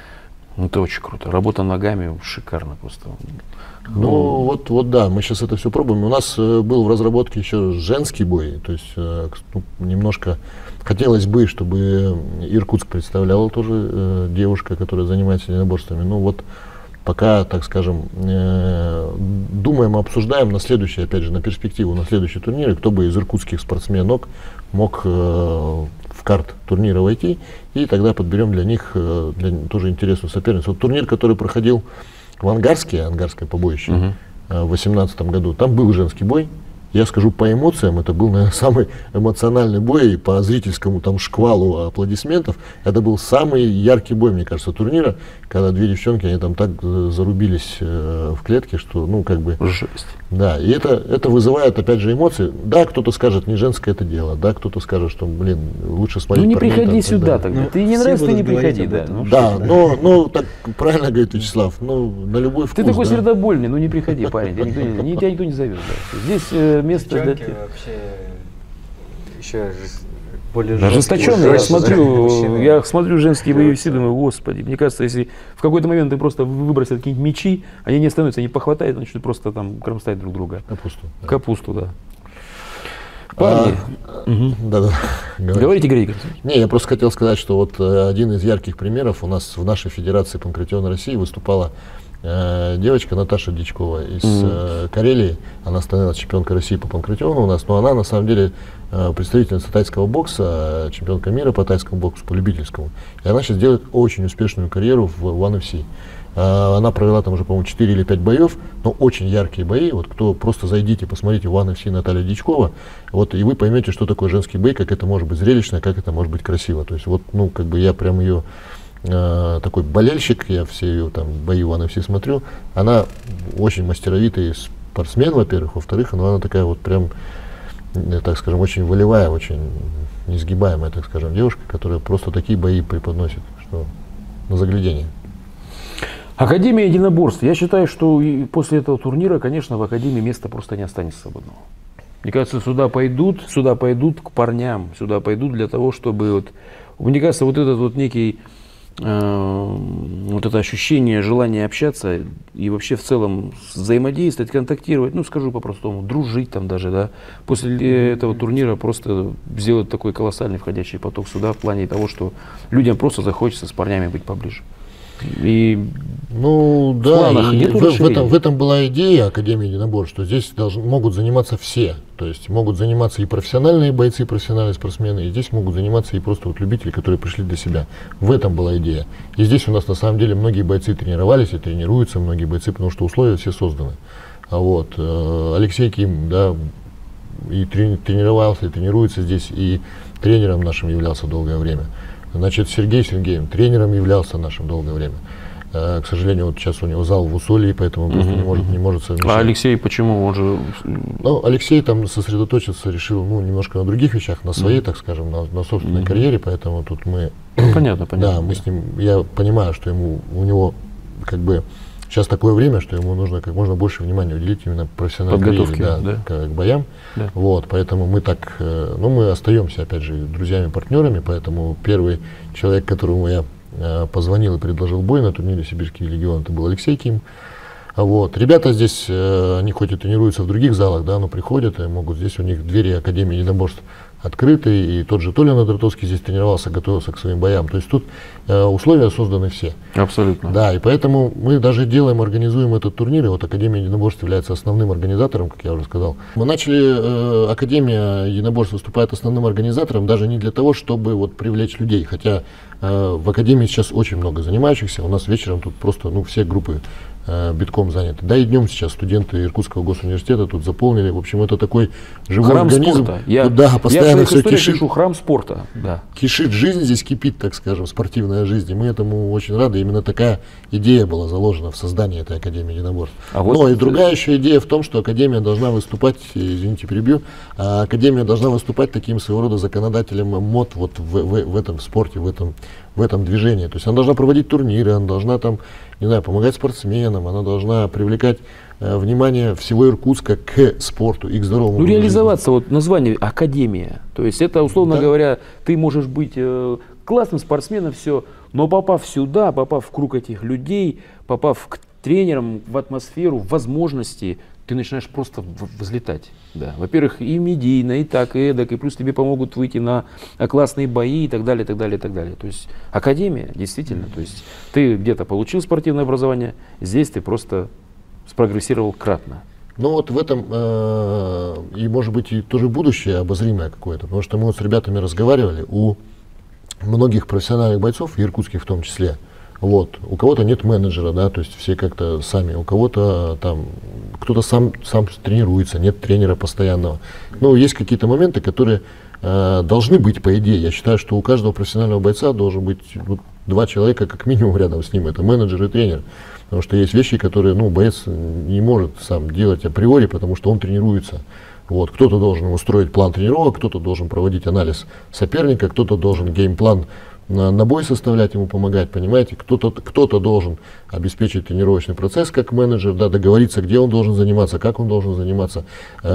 это очень круто. Работа ногами шикарно просто. Ну, ну вот, вот да, мы сейчас это все пробуем. У нас э, был в разработке еще женский бой. То есть э, ну, немножко хотелось бы, чтобы Иркутск представляла тоже э, девушка, которая занимается единоборствами. Ну вот пока, так скажем, э, думаем, обсуждаем на следующий, опять же, на перспективу, на следующий турнир, кто бы из иркутских спортсменок мог э, в карт турнира войти, и тогда подберем для них э, для, тоже интересную соперницу. Вот турнир, который проходил в Ангарске, Ангарское побоище, uh-huh. э, в две тысячи восемнадцатом году, там был женский бой. Я скажу по эмоциям, это был, наверное, самый эмоциональный бой, и по зрительскому там шквалу аплодисментов. Это был самый яркий бой, мне кажется, турнира, когда две девчонки, они там так зарубились э, в клетке, что, ну, как бы... Жесть. Да, и это, это вызывает, опять же, эмоции. Да, кто-то скажет, не женское это дело, да, кто-то скажет, что, блин, лучше смотреть... Ну, не приходи там, сюда тогда, ну, ты не нравится, ты не приходи, да. Ну, да, но, но, так правильно говорит Вячеслав, ну, на любой вкус. Ты такой да? сердобольный, ну не приходи, парень, тебя никто не, тебя никто не зовет. Да. Здесь э, место для тебя. Вообще еще более ожесточенные. Я смотрю, я смотрю женские бои все, думаю, господи, мне кажется, если в какой-то момент ты просто выбросят какие-нибудь мячи, они не остановятся, они похватают, начнут просто там кромсать друг друга. Капусту. Да. Капусту, да. Парни. А, угу. Да, да. Говорите, Григорий. Не, я просто хотел сказать, что вот э, один из ярких примеров у нас в нашей Федерации панкратиона России выступала э, девочка Наташа Дичкова из mm-hmm. э, Карелии. Она становилась чемпионкой России по панкратиону у нас, но она на самом деле э, представительница тайского бокса, чемпионка мира по тайскому боксу, по любительскому. И она сейчас делает очень успешную карьеру в One эф си. Она провела там уже, по-моему, четыре или пять боев, но очень яркие бои. Вот кто просто зайдите, посмотрите One эф си Наталья Дичкова, вот, и вы поймете, что такое женский бой, как это может быть зрелищно, как это может быть красиво. То есть вот, ну, как бы я прям ее э, такой болельщик, я все ее там бои One эф си смотрю. Она очень мастеровитый спортсмен, во-первых, во-вторых, но она такая вот прям, так скажем, очень волевая, очень несгибаемая, так скажем, девушка, которая просто такие бои преподносит, что на заглядение. Академия единоборств. Я считаю, что и после этого турнира, конечно, в Академии места просто не останется свободного. Мне кажется, сюда пойдут, сюда пойдут к парням, сюда пойдут для того, чтобы вот, мне кажется, вот этот вот некий, э, вот это ощущение, желание общаться и вообще в целом взаимодействовать, контактировать, ну скажу по-простому, дружить там даже, да, после этого турнира просто сделать такой колоссальный входящий поток сюда в плане того, что людям просто захочется с парнями быть поближе. И ну да, и в, в, этом, в этом была идея Академии единоборств, что здесь должны, могут заниматься все, то есть могут заниматься и профессиональные бойцы, и профессиональные спортсмены, и здесь могут заниматься и просто вот любители, которые пришли для себя. В этом была идея. И здесь у нас на самом деле многие бойцы тренировались и тренируются, многие бойцы, потому что условия все созданы. А вот Алексей Ким, да, и трени, тренировался, и тренируется здесь, и тренером нашим являлся долгое время. Значит, Сергей Сергеев тренером являлся нашим долгое время. К сожалению, вот сейчас у него зал в Усолье, поэтому он просто не может, не может совмещать. А Алексей почему? Он же... Ну, Алексей там сосредоточиться решил, ну, немножко на других вещах, на своей, mm-hmm. так скажем, на, на собственной mm-hmm. карьере, поэтому тут мы... Ну, понятно, понятно. Да, мы с ним, я понимаю, что ему, у него, как бы, сейчас такое время, что ему нужно как можно больше внимания уделить именно профессиональной подготовке, карьере, да, да? К, к боям. Да. Вот, поэтому мы так, ну, мы остаемся, опять же, друзьями, партнерами, поэтому первый человек, которому я позвонил и предложил бой на турнире «Сибирский легион», это был Алексей Ким. Вот. Ребята здесь, они хоть и тренируются в других залах, да, но приходят и могут, здесь у них двери Академии единоборств открыты, и тот же Толя Надротовский здесь тренировался, готовился к своим боям. То есть тут э, условия созданы все. Абсолютно. Да, и поэтому мы даже делаем, организуем этот турнир, и вот Академия единоборств является основным организатором, как я уже сказал. Мы начали, э, Академия единоборств выступает основным организатором даже не для того, чтобы вот привлечь людей, хотя э, в Академии сейчас очень много занимающихся, у нас вечером тут просто, ну, все группы битком заняты. Да и днем сейчас студенты Иркутского госуниверситета тут заполнили. В общем, это такой живой храм организм. Спорта. Я, да, постоянно я все кишит. Пишу, храм спорта. Да. Кишит жизнь, здесь кипит, так скажем, спортивная жизнь. И мы этому очень рады. Именно такая идея была заложена в создании этой Академии единоборств. А вот Но и другая еще идея в том, что Академия должна выступать, извините, перебью, а Академия должна выступать таким своего рода законодателем мод вот в, в, в этом спорте, в этом, в этом движении. То есть она должна проводить турниры, она должна там, не знаю, помогать спортсменам, она должна привлекать э, внимание всего Иркутска к спорту и к здоровому. Ну, реализоваться, вот название Академия. То есть это, условно да. говоря, ты можешь быть э, классным спортсменом, все, но попав сюда, попав в круг этих людей, попав к тренерам, в атмосферу, в возможности, ты начинаешь просто взлетать. Да. Во-первых, и медийно, и так, и эдак, и плюс тебе помогут выйти на классные бои и так далее, и так далее, и так далее. То есть Академия, действительно, то есть ты где-то получил спортивное образование, здесь ты просто спрогрессировал кратно. Ну вот в этом э, и может быть и тоже будущее обозримое какое-то, потому что мы вот с ребятами разговаривали, у многих профессиональных бойцов, иркутских в том числе, вот, у кого-то нет менеджера, да, то есть все как-то сами, у кого-то там, кто-то сам, сам тренируется, нет тренера постоянного. Но есть какие-то моменты, которые э, должны быть, по идее. Я считаю, что у каждого профессионального бойца должен быть вот, два человека как минимум рядом с ним, это менеджер и тренер. Потому что есть вещи, которые, ну, боец не может сам делать априори, потому что он тренируется. Вот, кто-то должен устроить план тренировок, кто-то должен проводить анализ соперника, кто-то должен геймплан на, на бой составлять, ему помогать, понимаете, кто-то кто-то должен обеспечить тренировочный процесс как менеджер, да, договориться, где он должен заниматься, как он должен заниматься,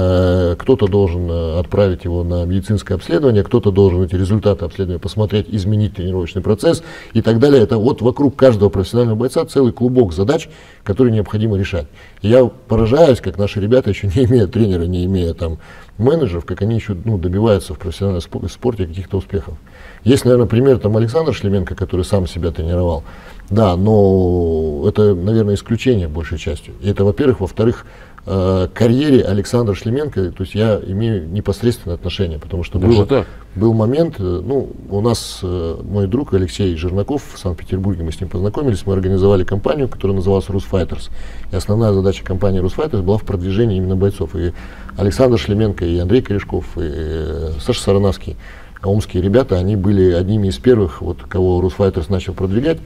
э, кто-то должен э, отправить его на медицинское обследование, кто-то должен эти результаты обследования посмотреть, изменить тренировочный процесс и так далее. Это вот вокруг каждого профессионального бойца целый клубок задач, которые необходимо решать. И я поражаюсь, как наши ребята, еще не имея тренера, не имея там менеджеров, как они еще, ну, добиваются в профессиональном спорте каких-то успехов. Есть, наверное, пример там Александр Шлеменко, который сам себя тренировал. Да, но это, наверное, исключение большей частью. И это, во-первых. Во-вторых, э, к карьере Александра Шлеменко, то есть я имею непосредственное отношение, потому что был, был момент, э, ну, у нас э, мой друг Алексей Жернаков в Санкт-Петербурге, мы с ним познакомились, мы организовали компанию, которая называлась «Русфайтерс». И основная задача компании «Русфайтерс» была в продвижении именно бойцов. И Александр Шлеменко, и Андрей Корешков, и э, Саша Саранавский, омские ребята, они были одними из первых, вот, кого Русфайтерс начал продвигать,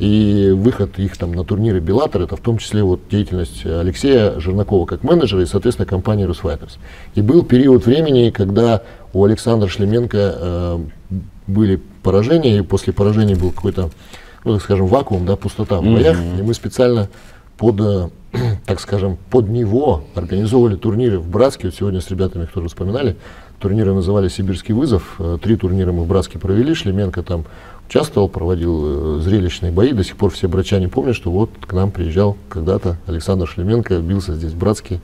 и выход их там на турниры Беллатор, это в том числе вот деятельность Алексея Жернакова как менеджера и, соответственно, компании Русфайтерс. И был период времени, когда у Александра Шлеменко э, были поражения, и после поражений был какой-то, ну, так скажем, вакуум, да, пустота в боях, mm-hmm. и мы специально под, э, так скажем, под него организовывали турниры в Братске, вот сегодня с ребятами, которые вспоминали, турниры называли «Сибирский вызов». Три турнира мы в Братске провели. Шлеменко там участвовал, проводил зрелищные бои. До сих пор все братчане помнят, что вот к нам приезжал когда-то Александр Шлеменко, бился здесь в Братске.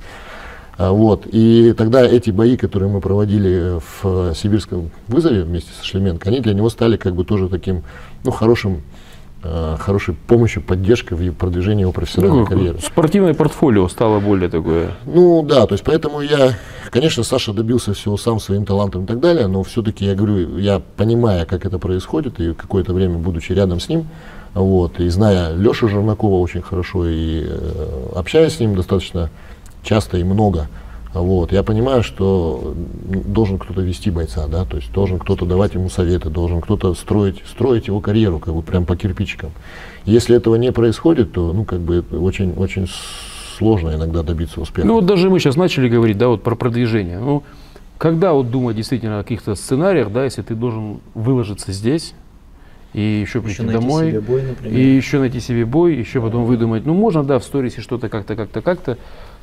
Вот. И тогда эти бои, которые мы проводили в «Сибирском вызове» вместе со Шлеменко, они для него стали как бы тоже таким, ну, хорошим, хорошей помощью, поддержкой в продвижении его профессиональной ну, карьеры. Спортивное портфолио стало более такое. Ну да, то есть поэтому я, конечно, Саша добился всего сам своим талантом и так далее, но все-таки я говорю, я понимая, как это происходит, и какое-то время будучи рядом с ним, вот, и зная Лешу Жернакова очень хорошо, и э, общаясь с ним достаточно часто и много, Вот. Я понимаю, что должен кто-то вести бойца, да, то есть должен кто-то давать ему советы, должен кто-то строить, строить его карьеру, как бы прям по кирпичикам. Если этого не происходит, то, ну, как бы очень, очень сложно иногда добиться успеха. Ну, вот даже мы сейчас начали говорить, да, вот про продвижение. Ну, когда вот думать действительно о каких-то сценариях, да, если ты должен выложиться здесь, и еще прийти еще домой, найти себе бой, например. и еще найти себе бой, еще потом выдумать, ну, можно, да, в сторисе что-то как-то, как-то, как-то,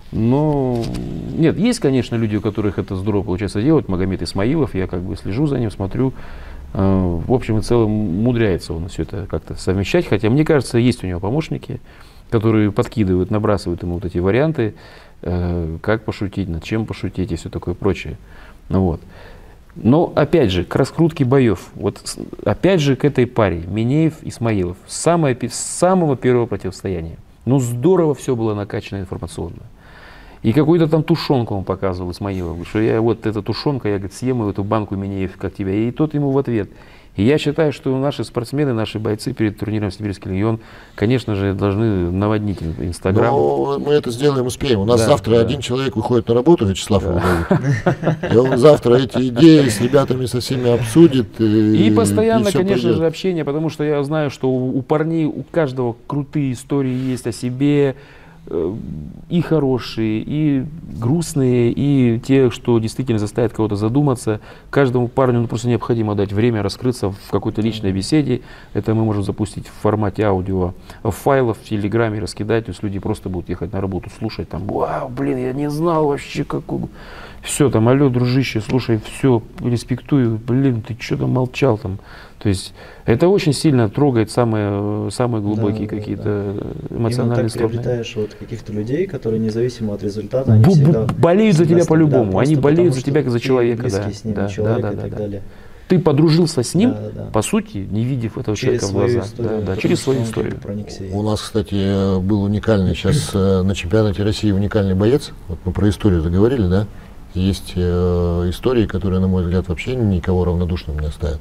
но нет, есть, конечно, люди, у которых это здорово получается делать. Магомед Исмаилов, я как бы слежу за ним, смотрю, э, в общем и целом умудряется он все это как-то совмещать, хотя мне кажется, есть у него помощники, которые подкидывают, набрасывают ему вот эти варианты, э, как пошутить, над чем пошутить и все такое прочее. Ну, вот. Но опять же, к раскрутке боев, вот опять же к этой паре Минеев-Исмаилов, самое, с самого первого противостояния. Ну здорово все было накачано информационно. И какую-то там тушенку он показывал Исмаилову, что я вот эта тушенка, я, говорит, съем эту банку Минеев, как тебя. И тот ему в ответ. И я считаю, что наши спортсмены, наши бойцы перед турниром «Сибирский легион», конечно же, должны наводнить Инстаграм. Но мы это сделаем, успеем. У нас Да, завтра да. один человек выходит на работу, Вячеслав Иванович, и он завтра эти идеи с ребятами со всеми обсудит. И, И постоянно, и всё конечно пойдет. же, общение, потому что я знаю, что у, у парней, у каждого крутые истории есть о себе, э, и хорошие, и грустные, и те, что действительно заставят кого-то задуматься. Каждому парню ну, просто необходимо дать время раскрыться в какой-то личной беседе. Это мы можем запустить в формате аудио файлов в Телеграме, раскидать, то есть люди просто будут ехать на работу, слушать там, вау, блин, я не знал вообще, какой... Все, там, алло, дружище, слушай, все, респектую, блин, ты что там молчал там. То есть это очень сильно трогает самые, самые глубокие Да, да, какие-то да. эмоциональные Именно так стороны. приобретаешь вот каких-то людей, которые независимо от результата, они Бу- всегда, бу- болеют за всегда тебя с тобой, по-любому, да, они просто болеют потому, за тебя как за что ты человека, близкий да, с ним да, человек да, и да, так да. далее. Ты подружился с ним, Да, да, да. по сути, не видев этого Через человека в свою глаза. историю, Да, да, потому через что свою он историю. проникся ей. У нас, кстати, был уникальный сейчас э, на чемпионате России уникальный боец. Вот мы про историю заговорили, да? Есть э, истории, которые, на мой взгляд, вообще никого равнодушным не оставят.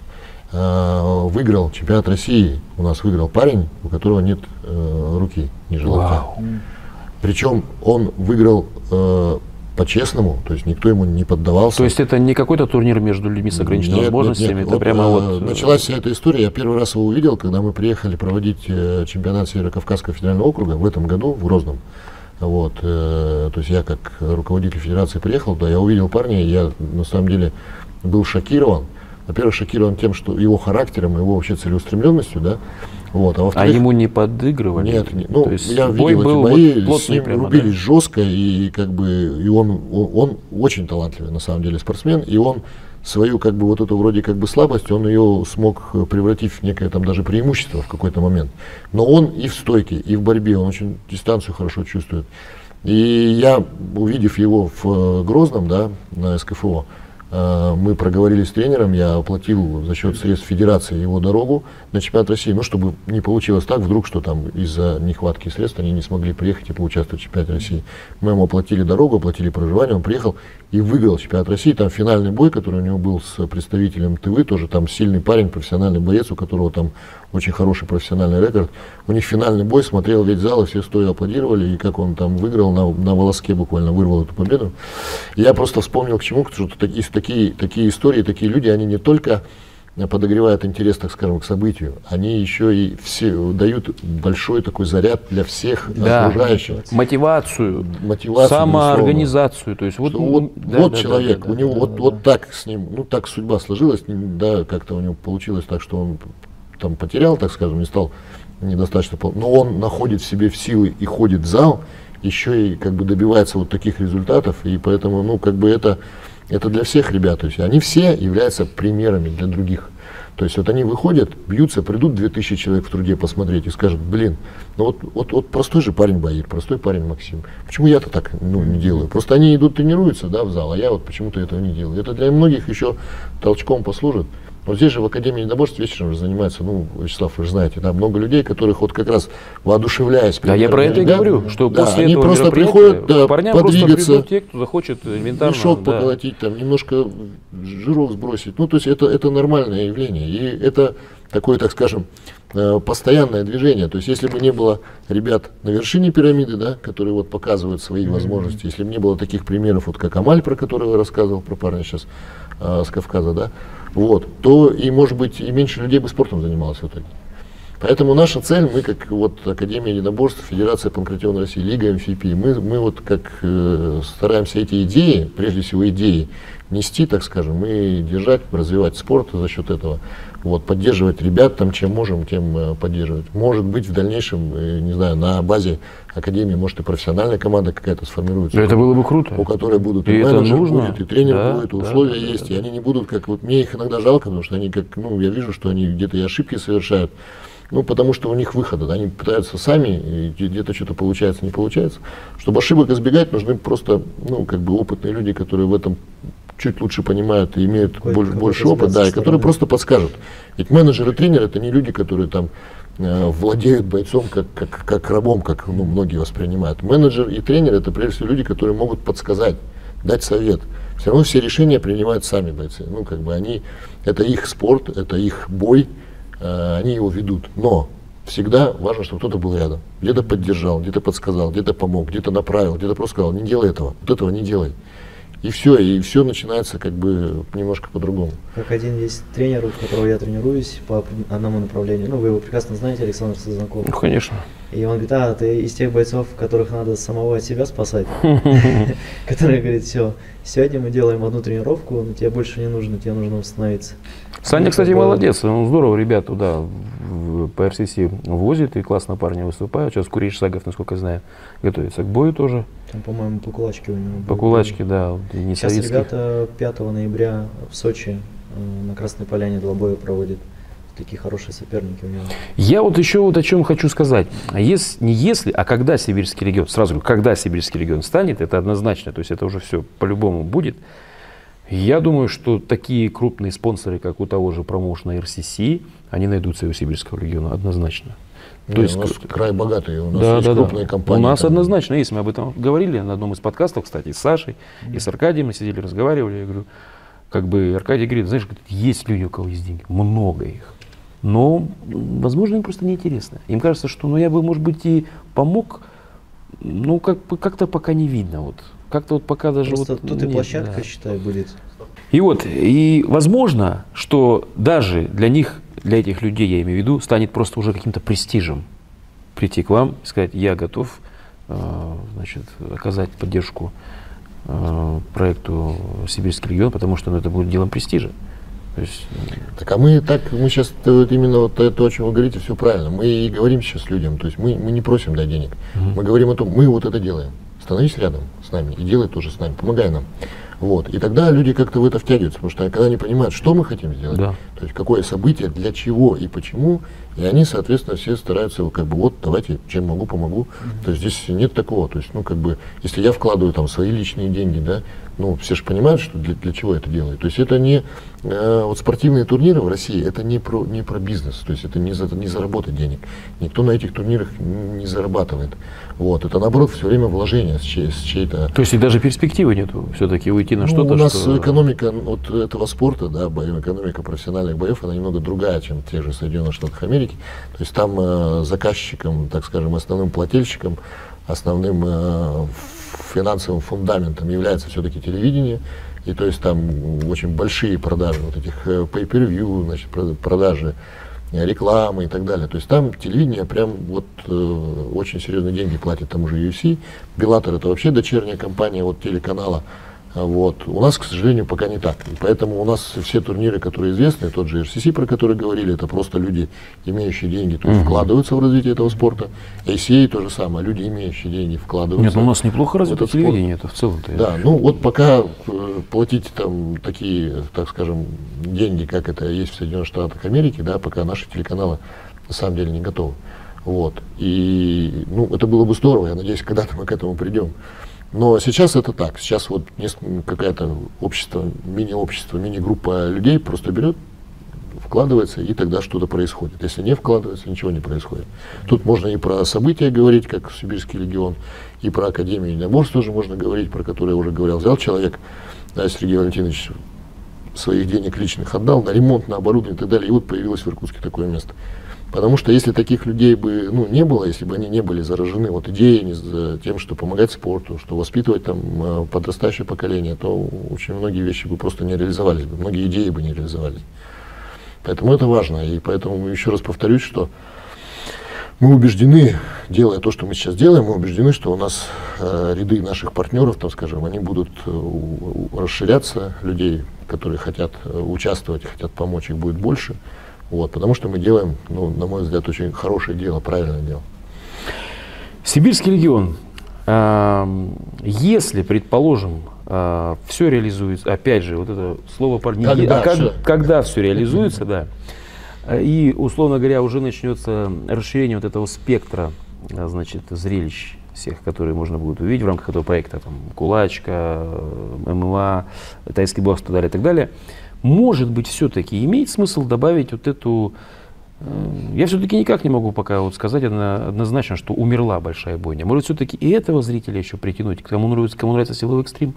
Э, выиграл чемпионат России, у нас выиграл парень, у которого нет э, руки, ни желудка. Вау. Причем он выиграл э, по-честному, то есть никто ему не поддавался. То есть это не какой-то турнир между людьми с ограниченными Нет, возможностями, нет, нет. это Вот, прямо э, вот... э, Началась вся эта история, я первый раз его увидел, когда мы приехали проводить э, чемпионат Северо-Кавказского федерального округа в этом году в Грозном. Вот, э, то есть я как руководитель федерации приехал, да, я увидел парня, и я на самом деле был шокирован. Во-первых, шокирован тем, что его характером, его вообще целеустремленностью, да. Вот, а, А ему не подыгрывали? нет, не- ну, То есть я бой видел был эти бои, вот плотный с ним прямо, рубились да? жестко, и как бы и он, он, он очень талантливый на самом деле спортсмен, и он свою как бы вот эту вроде как бы слабость, он ее смог превратить в некое там даже преимущество в какой-то момент. Но он и в стойке, и в борьбе, он очень дистанцию хорошо чувствует. И я, увидев его в э, Грозном, да, на СКФО, э, мы проговорили с тренером, я оплатил за счет средств федерации его дорогу на чемпионат России, ну, чтобы не получилось так вдруг, что там из-за нехватки средств они не смогли приехать и поучаствовать в чемпионате России. Мы ему оплатили дорогу, оплатили проживание, он приехал и выиграл чемпионат России. Там финальный бой, который у него был с представителем ТВ, тоже там сильный парень, профессиональный боец, у которого там очень хороший профессиональный рекорд. У них финальный бой, смотрел весь зал, и все стоя аплодировали, и как он там выиграл, на, на волоске буквально вырвал эту победу. И я просто вспомнил к чему, что такие, такие, такие истории, такие люди, они не только подогревают интерес, так скажем, к событию, они еще и все дают большой такой заряд для всех Да. окружающих. Мотивацию, Мотивацию, самоорганизацию. То есть вот, Что вот, да, вот да, человек, да, да, у него да, вот, да, вот да. так с ним, ну так судьба сложилась, да, как-то у него получилось так, что он там потерял, так скажем, не стал недостаточно, пол- но он находит в себе в силы и ходит в зал, еще и как бы добивается вот таких результатов, и поэтому, ну, как бы это, это для всех ребят, то есть они все являются примерами для других. То есть вот они выходят, бьются, придут две тысячи человек в труде посмотреть и скажут, блин, ну вот, вот, вот простой же парень Баир, простой парень Максим. Почему я-то так ну, не делаю? Просто они идут тренируются, да, в зал, а я вот почему-то этого не делаю. Это для многих еще толчком послужит. Вот здесь же в Академии единоборств вечером же занимается, ну, Вячеслав, вы же знаете, да, много людей, которых вот как раз воодушевляясь. Да, я про это и ребят, говорю, что да, после они этого просто мероприятия приходят, да, парням просто подвигаться, придут те, кто захочет элементарно. мешок да. поколотить, там, немножко жирок сбросить. Ну, то есть это, это нормальное явление. И это такое, так скажем, постоянное движение. То есть, если бы не было ребят на вершине пирамиды, да, которые вот показывают свои mm-hmm. возможности, если бы не было таких примеров, вот как Амаль, про которого я рассказывал, про парня сейчас э, с Кавказа, да, вот, то и, может быть, и меньше людей бы спортом занималось в итоге. Поэтому наша цель, мы как вот Академия единоборств, Федерация панкратиона России, Лига эм эф пи, мы, мы вот как э, стараемся эти идеи, прежде всего идеи, нести, так скажем, и держать, развивать спорт за счет этого. Вот, поддерживать ребят, там, чем можем, тем э, поддерживать. Может быть, в дальнейшем, э, не знаю, на базе Академии, может, и профессиональная команда какая-то сформируется. Это было бы круто. У которой будут и, и менеджер нужно. будет, и тренер да, будет, и да, условия да, есть. да, И да. они не будут, как вот мне их иногда жалко, потому что они как, ну, я вижу, что они где-то и ошибки совершают. Ну, потому что у них выхода, да, они пытаются сами, и где-то что-то получается, не получается. Чтобы ошибок избегать, нужны просто, ну, как бы опытные люди, которые в этом чуть лучше понимают и имеют Какой, больше, больше опыта, да, и которые просто подскажут. Ведь менеджер и тренер — это не люди, которые там э, владеют бойцом как, как, как рабом, как, ну, многие воспринимают. Менеджер и тренер — это прежде всего люди, которые могут подсказать, дать совет. Все равно все решения принимают сами бойцы. Ну, как бы они, это их спорт, это их бой, э, они его ведут. Но всегда важно, чтобы кто-то был рядом, где-то поддержал, где-то подсказал, где-то помог, где-то направил, где-то просто сказал: не делай этого, вот этого не делай. И все, и все начинается как бы немножко по-другому. Как один есть тренер, у которого я тренируюсь по одному направлению. Ну, вы его прекрасно знаете, Александр Сознаков. Ну, конечно. И он говорит: а, ты из тех бойцов, которых надо самого от себя спасать. Который говорит: все, сегодня мы делаем одну тренировку, но тебе больше не нужно, тебе нужно восстановиться. Саня, кстати, молодец, он здорово ребят туда по эр си си возит, и классно парни выступают. Сейчас Куриш Сагов, насколько я знаю, готовится к бою тоже. Там, по-моему, по кулачке у него. По кулачке, да. Не Сейчас советский. ребята пятого ноября в Сочи э, на Красной Поляне два боя проводят. Такие хорошие соперники у него. Я вот еще вот о чем хочу сказать. Если, не если, а когда Сибирский регион, сразу говорю, когда Сибирский регион станет, это однозначно, то есть это уже все по-любому будет. Я думаю, что такие крупные спонсоры, как у того же промоушена эр си си, они найдутся и у Сибирского региона, однозначно. Не, То есть, у нас край богатый, у нас да, есть да, крупные да. компании. У нас там. однозначно есть, мы об этом говорили на одном из подкастов, кстати, с Сашей mm-hmm. и с Аркадием мы сидели, разговаривали. Я говорю, как бы Аркадий говорит: знаешь, есть люди, у кого есть деньги, много их. Но, возможно, им просто неинтересно. Им кажется, что ну, я бы, может быть, и помог, ну, как, как-то пока не видно. Вот. Как-то вот пока даже... Просто вот, тут нет, и площадка, да. считай, будет. И вот, и возможно, что даже для них, для этих людей, я имею в виду, станет просто уже каким-то престижем прийти к вам и сказать: я готов, э, значит, оказать поддержку э, проекту Сибирский регион, потому что ну, это будет делом престижа. То есть, так, а мы так, мы сейчас вот именно вот то, о чем вы говорите, все правильно. Мы и говорим сейчас людям, то есть мы, мы не просим дать денег. Mm-hmm. Мы говорим о том, мы вот это делаем. Становись рядом с нами и делай тоже с нами, помогай нам. Вот. И тогда люди как-то в это втягиваются, потому что когда они понимают, что мы хотим сделать, да. то есть какое событие, для чего и почему, и они, соответственно, все стараются, как бы, вот, давайте, чем могу, помогу. Mm-hmm. То есть здесь нет такого, то есть, ну, как бы, если я вкладываю там свои личные деньги, да, ну, все же понимают, что для, для чего это делаю. То есть это не, э, вот спортивные турниры в России, это не про, не про бизнес, то есть это не, за, не заработать денег. Никто на этих турнирах не зарабатывает. Вот. Это, наоборот, все время вложение с, чьей, с чьей-то... То есть и даже перспективы нету все-таки уйти на ну, что-то, у нас что... экономика вот этого спорта, да, боев, экономика профессиональных боев, она немного другая, чем в тех же Соединенных Штатах Америки. То есть там э, заказчиком, так скажем, основным плательщиком, основным э, финансовым фундаментом является все-таки телевидение. И то есть там очень большие продажи вот этих э, pay-per-view, значит, продажи рекламы и так далее. То есть там телевидение прям вот э, очень серьезные деньги платит тому же ю эф си. Беллатор — это вообще дочерняя компания вот телеканала. Вот. У нас, к сожалению, пока не так. И поэтому у нас все турниры, которые известны, тот же эр си си, про который говорили, это просто люди, имеющие деньги, то есть mm-hmm. вкладываются в развитие этого спорта. эй си эй то же самое, люди, имеющие деньги, вкладываются. Нет, ну у нас неплохо развито в телевидение, это в целом-то. Да, ну вот пока э, платить там такие, так скажем, деньги, как это есть в Соединенных Штатах Америки, да, пока наши телеканалы на самом деле не готовы. Вот. И, ну, это было бы здорово, я надеюсь, когда-то мы к этому придем. Но сейчас это так, сейчас вот какое-то общество, мини-общество, мини-группа людей просто берет, вкладывается, и тогда что-то происходит. Если не вкладывается, ничего не происходит. Тут можно и про события говорить, как Сибирский регион, и про Академию единоборств тоже можно говорить, про которую я уже говорил. Взял человек, да, Сергей Валентинович, своих денег личных отдал на ремонт, на оборудование и так далее. И вот появилось в Иркутске такое место. Потому что если таких людей бы ну, не было, если бы они не были заражены вот идеей, тем, что помогать спорту, что воспитывать там подрастающее поколение, то очень многие вещи бы просто не реализовались бы, многие идеи бы не реализовались. Поэтому это важно. И поэтому еще раз повторюсь, что мы убеждены, делая то, что мы сейчас делаем, мы убеждены, что у нас э, ряды наших партнеров, там, скажем, они будут э, расширяться, людей, которые хотят э, участвовать, хотят помочь, их будет больше. Вот, потому что мы делаем, ну, на мой взгляд, очень хорошее дело, правильное дело. Сибирский регион. Если, предположим, все реализуется, опять же, вот это слово парни, когда, а как, все. когда все реализуется, да, и, условно говоря, уже начнется расширение вот этого спектра, значит, зрелищ всех, которые можно будет увидеть в рамках этого проекта, там, кулачка, ММА, тайский бокс и так далее, и так далее. Может быть, все-таки имеет смысл добавить вот эту... Я все-таки никак не могу пока вот сказать однозначно, что умерла большая бойня. Может, все-таки и этого зрителя еще притянуть, кому нравится, кому нравится силовой экстрим.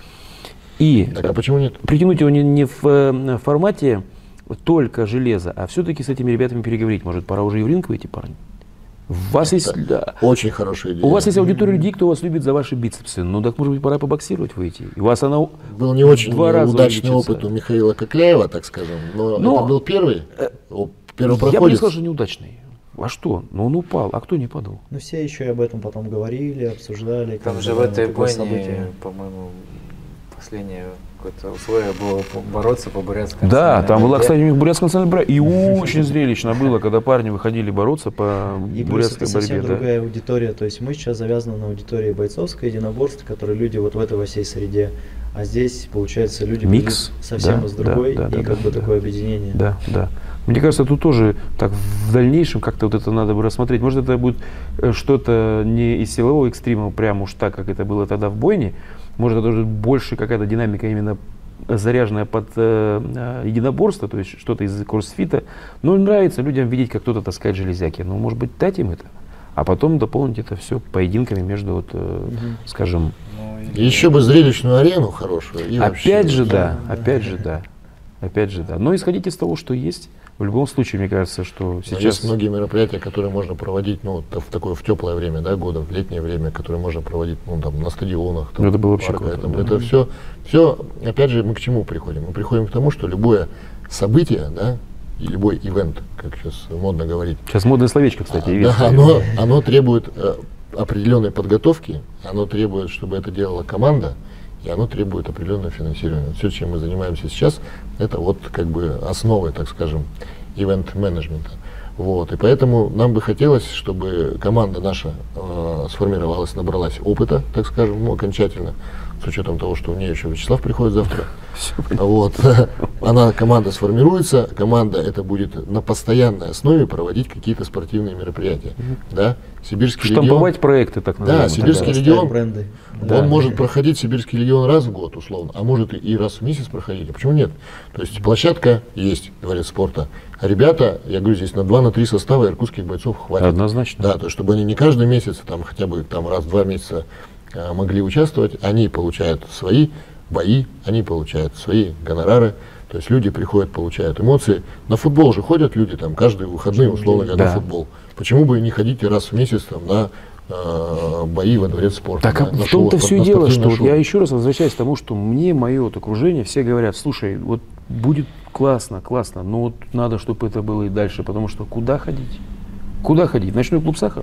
И так, а почему нет? Притянуть его не, не в формате только железа, а все-таки с этими ребятами переговорить. Может, пора уже и в ринг выйти, парни? У вас есть, да, очень хорошая идея. У вас есть аудитория людей, кто вас любит за ваши бицепсы. Ну так, может быть, пора побоксировать выйти. У вас она был не очень два раза удачный увеличится. опыт у Михаила Кокляева, так скажем. Но, но это был первый, первый проходец. Я бы не сказал, что неудачный. А что? Ну он упал, а кто не падал? Ну все еще и об этом потом говорили, обсуждали. Там же в этой бойне, по-моему, последнее какое-то условие было бороться по бурятской. Да, там была, кстати, у них бурятская национальная борьба. И очень зрелищно было, когда парни выходили бороться по и бурятской это борьбе. Совсем да. другая аудитория. То есть мы сейчас завязаны на аудитории бойцовской, единоборств, которые люди вот в этой во всей среде. А здесь, получается, люди Микс, совсем да, из другой, да, да, и да, как да, бы да. такое объединение. Да, да. Мне кажется, тут тоже так в дальнейшем как-то вот это надо бы рассмотреть. Может, это будет что-то не из силового экстрима, прям уж так, как это было тогда в бойне. Может, это уже больше какая-то динамика именно заряженная под э, единоборство, то есть что-то из кроссфита. Но нравится людям видеть, как кто-то таскает железяки. Ну, может быть, дать им это, а потом дополнить это все поединками между, вот, э, угу. скажем... Еще бы зрелищную арену хорошую. И опять вообще, же, да, да, опять да. же, да. Опять же, да. Но исходить из того, что есть, в любом случае, мне кажется, что сейчас... Есть многие мероприятия, которые можно проводить, ну, в такое в теплое время, да, года, в летнее время, которые можно проводить, ну, там, на стадионах. Там, это было вообще парках, круто, там, да. Это все, все, опять же, мы к чему приходим? Мы приходим к тому, что любое событие, да, и любой ивент, как сейчас модно говорить. Сейчас модное словечко, кстати. А, да, оно, оно требует э, определенной подготовки, оно требует, чтобы это делала команда, и оно требует определенного финансирования. Все, чем мы занимаемся сейчас, это вот как бы основы, так скажем, ивент-менеджмента. Вот. И поэтому нам бы хотелось, чтобы команда наша э, сформировалась, набралась опыта, так скажем, ну, окончательно, с учетом того, что у нее еще Вячеслав приходит завтра. Вот. Она, команда сформируется, команда это будет на постоянной основе проводить какие-то спортивные мероприятия. Да? Сибирский Штамповать регион, проекты, так называемые. да, Сибирский да, регион, бренды. он Да. может проходить Сибирский регион раз в год, условно, а может и, и раз в месяц проходить. А почему нет? То есть площадка есть, дворец спорта. А ребята, я говорю, здесь на два три состава иркутских бойцов хватит. Однозначно. Да, то есть чтобы они не каждый месяц, там хотя бы там раз в два месяца а, могли участвовать, они получают свои бои, они получают свои гонорары. То есть люди приходят, получают эмоции. На футбол же ходят люди там каждые выходные, условно говоря, Да. на футбол. Почему бы не ходить раз в месяц там на э, бои во дворец спорта? Так на, а на в шоу, том-то на все и дело, что спортивное вот я шоу? еще раз возвращаюсь к тому, что мне, мое вот окружение, все говорят, слушай, вот будет классно, классно, но вот надо, чтобы это было и дальше, потому что куда ходить? Куда ходить? Ночной клуб «Сахар»?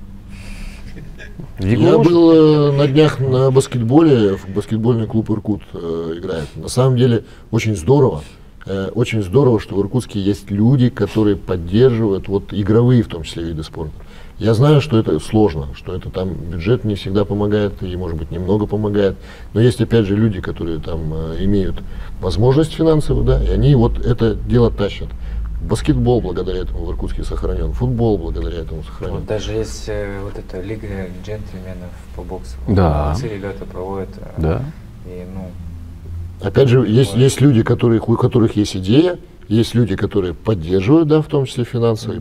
В Я Егорушек? был э, на днях на баскетболе, в баскетбольный клуб «Иркут» э, играет. На самом деле очень здорово. Э, очень здорово, что в Иркутске есть люди, которые поддерживают вот, игровые, в том числе, виды спорта. Я знаю, что это сложно, что это там бюджет не всегда помогает, и, может быть, немного помогает. Но есть, опять же, люди, которые там э, имеют возможность финансовую, да, и они вот это дело тащат. Баскетбол благодаря этому в Иркутске сохранен, футбол благодаря этому сохранен. Вот даже есть э, вот эта лига джентльменов по боксу. Да. Все ребята проводят. э, Да. И, ну, Опять же, есть, Вот. есть люди, которые, у которых есть идея, есть люди, которые поддерживают, да, в том числе финансово.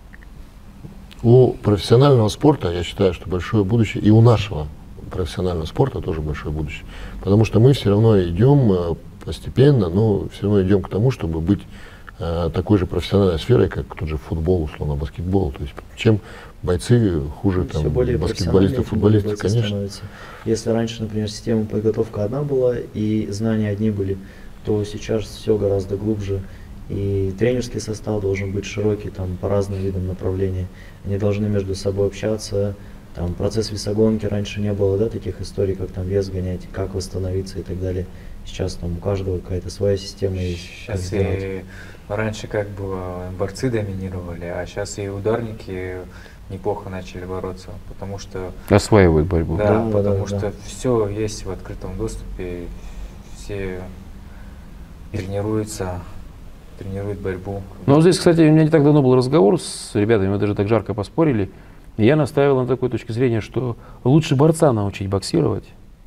У профессионального спорта, я считаю, что большое будущее, и у нашего профессионального спорта тоже большое будущее. Потому что мы все равно идем э, постепенно, но все равно идем к тому, чтобы быть э, такой же профессиональной сферой, как тот же футбол, условно, баскетбол. То есть чем бойцы хуже там, баскетболистов, футболистов, конечно. Становятся. Если раньше, например, система подготовка одна была и знания одни были, то сейчас все гораздо глубже. И тренерский состав должен быть широкий там, по разным видам направлений. Они должны между собой общаться. Там, процесс весогонки раньше не было, да, таких историй, как там вес гонять, как восстановиться и так далее. Сейчас там у каждого какая-то своя система есть. Сейчас и раньше как было, борцы доминировали, а сейчас и ударники неплохо начали бороться, потому что осваивают борьбу. Да, да потому да, что да. все есть в открытом доступе, все тренируются, тренируют борьбу. Ну, здесь, кстати, у меня не так давно был разговор с ребятами, мы даже так жарко поспорили. И я настаивал на такой точке зрения, что лучше борца научить боксировать,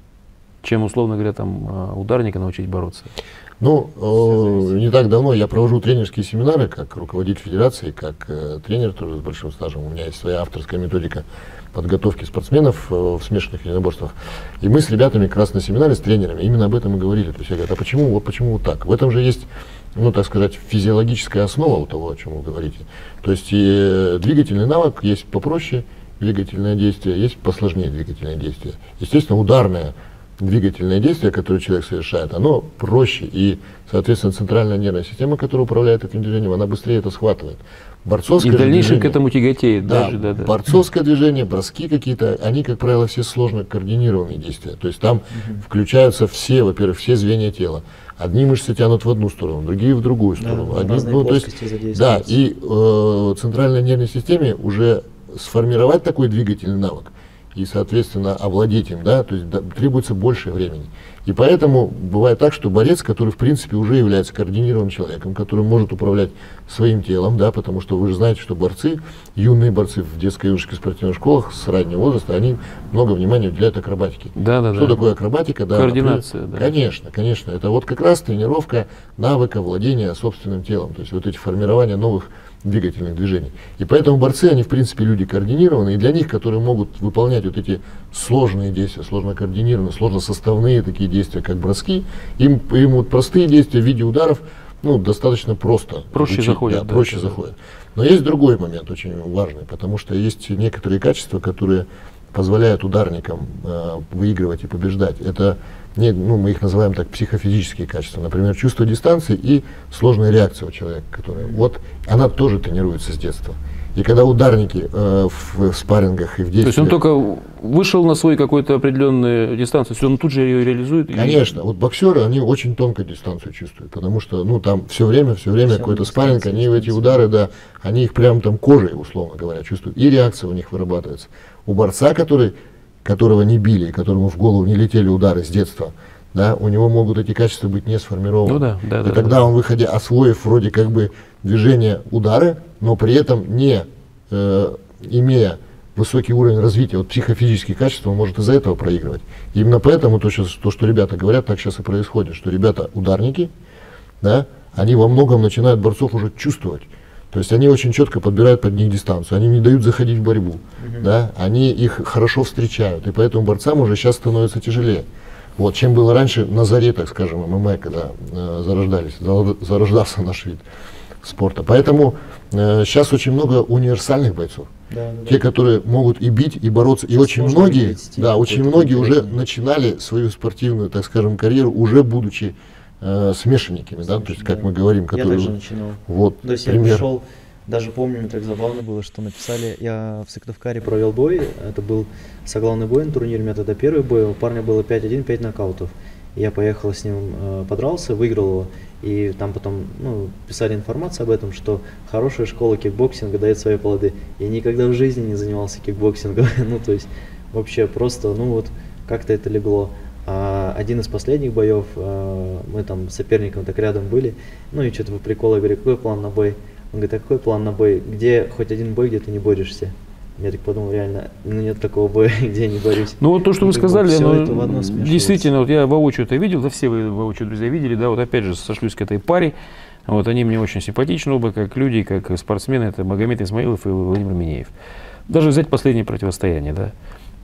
чем, условно говоря, там, ударника научить бороться. Ну, э, не так давно я провожу тренерские семинары, как руководитель федерации, как э, тренер тоже с большим стажем. У меня есть своя авторская методика подготовки спортсменов э, в смешанных единоборствах. И мы с ребятами как раз на семинаре, с тренерами, именно об этом и говорили. То есть я говорю, а почему, вот почему вот так? В этом же есть, ну, так сказать, физиологическая основа у того, о чем вы говорите. То есть и двигательный навык есть попроще двигательное действие, есть посложнее двигательное действие. Естественно, ударное двигательное действие, которое человек совершает, оно проще, и, соответственно, центральная нервная система, которая управляет этим движением, она быстрее это схватывает. Борцовское и в дальнейшем движение, к этому тяготеет. да, даже, да, да. борцовское движение, броски какие-то, они, как правило, все сложно координированные действия. То есть там угу. включаются все, во-первых, все звенья тела. Одни мышцы тянут в одну сторону, другие в другую сторону. Да, Одни, ну, то есть, да, и э, центральной нервной системе уже сформировать такой двигательный навык и, соответственно, овладеть им, да, то есть да, требуется больше времени. И поэтому бывает так, что борец, который, в принципе, уже является координированным человеком, который может управлять своим телом, да, потому что вы же знаете, что борцы, юные борцы в детско-юношеских спортивных школах с раннего возраста, они много внимания уделяют акробатике. Да, да, что да. такое акробатика? Да, координация. Например, да. Конечно, конечно. Это вот как раз тренировка навыка владения собственным телом, то есть вот эти формирования новых двигательных движений. И поэтому борцы, они, в принципе, люди координированные, и для них, которые могут выполнять вот эти сложные действия, сложно координированные, сложно составные такие действия, как броски, им, им вот простые действия в виде ударов, ну, достаточно просто. Проще учить, заходят. Да, Да, проще да. заходят. Но есть другой момент, очень важный, потому что есть некоторые качества, которые позволяют ударникам э, выигрывать и побеждать. Это, не, ну, мы их называем так, психофизические качества. Например, чувство дистанции и сложная реакция у человека, которая, вот, она тоже тренируется с детства. И когда ударники э, в, в спаррингах и в действиях... То есть он только вышел на свою какую-то определенную дистанцию, то есть он тут же ее реализует? Конечно. И... Вот боксеры, они очень тонко дистанцию чувствуют, потому что, ну, там все время, все время все какой-то спарринг, они в эти удары, да, они их прям там кожей, условно говоря, чувствуют. И реакция у них вырабатывается. У борца, который, которого не били, которому в голову не летели удары с детства, да, у него могут эти качества быть не сформированы. Ну, да, да, и да, тогда да. он, выходя, освоив вроде как бы движение удары, но при этом не э, имея высокий уровень развития вот, психофизических качеств, он может из-за этого проигрывать. И именно поэтому то, сейчас, то, что ребята говорят, так сейчас и происходит, что ребята ударники, да, они во многом начинают борцов уже чувствовать. То есть они очень четко подбирают под них дистанцию, они не дают заходить в борьбу, mm-hmm. да, они их хорошо встречают, и поэтому борцам уже сейчас становится тяжелее. Вот, чем было раньше на заре, так скажем, ММА, когда э, зарождались, зарождался наш вид спорта. Поэтому э, сейчас очень много универсальных бойцов. Да, да, Те, да. которые могут и бить, и бороться. И очень многие, да, очень многие уже начинали свою спортивную, так скажем, карьеру, уже будучи э, смешанниками, да, то есть, как да. мы говорим, которые... Я также начинал. Вот, то есть пример. я пришел, даже помню, мне так забавно было, что написали, я в Сыктывкаре провел бой, это был соглавный бой на турнире метода первый бой, у парня было пять один, пять нокаутов. Я поехал с ним, э, подрался, выиграл его, и там потом, ну, писали информацию об этом, что хорошая школа кикбоксинга дает свои плоды. Я никогда в жизни не занимался кикбоксингом, ну, то есть вообще просто, ну, вот, как-то это легло. А один из последних боев, э, мы там с соперником так рядом были, ну, и что-то по приколу, я говорю, какой план на бой? Он говорит, а какой план на бой? Где хоть один бой, где ты не борешься? Я так подумал, реально, ну нет такого боя, где я не борюсь. Ну вот то, что вы сказали, оно, действительно, вот я воочию это видел, да все вы воочию, друзья, видели, да, вот опять же сошлюсь к этой паре, вот они мне очень симпатичны оба, как люди, как спортсмены, это Магомед Исмаилов и Владимир Минеев. Даже взять последнее противостояние, да.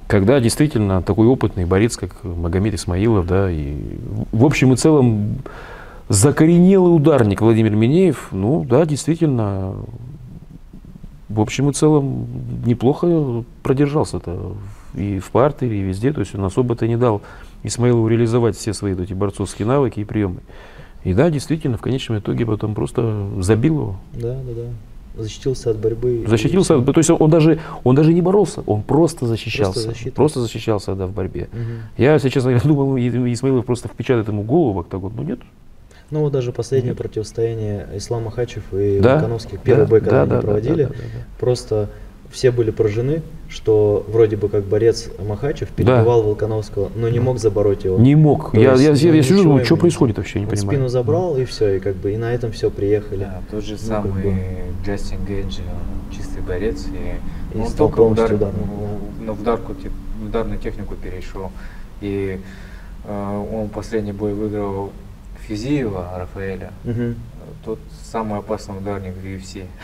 когда действительно такой опытный борец, как Магомед Исмаилов, да, и в общем и целом закоренелый ударник Владимир Минеев, ну да, действительно, в общем и целом неплохо продержался-то и в партере, и везде, то есть он особо-то не дал Исмаилову реализовать все свои эти борцовские навыки и приемы. И да, действительно, в конечном итоге потом просто забил его. Да, да, да. Защитился от борьбы. Защитился, то есть он даже, он даже не боролся, он просто защищался. Просто, просто защищался, да, в борьбе. Угу. Я, если честно, думал, Исмаилов просто впечатает ему голову в октагон, но нет. Ну вот даже последнее нет. противостояние Ислам Махачев и да? Волконовский, первый да, бой, когда да, они да, проводили, да, да, да, да. просто все были поражены, что вроде бы как борец Махачев перебивал да. Волконовского, но не мог забороть его. Не мог. То Я, есть, я, ну, я сижу, думаю, что ему, происходит вообще, не он понимаю. Спину забрал и все, и как бы и на этом все приехали. Да, тот же ну, самый как бы. Джастин Гейдж, чистый борец, и, и он стал только удар, ударным. на ударку, ударную технику перешел. И э, он последний бой выиграл Физиева Рафаэля, угу. тот самый опасный ударник в ю эф си.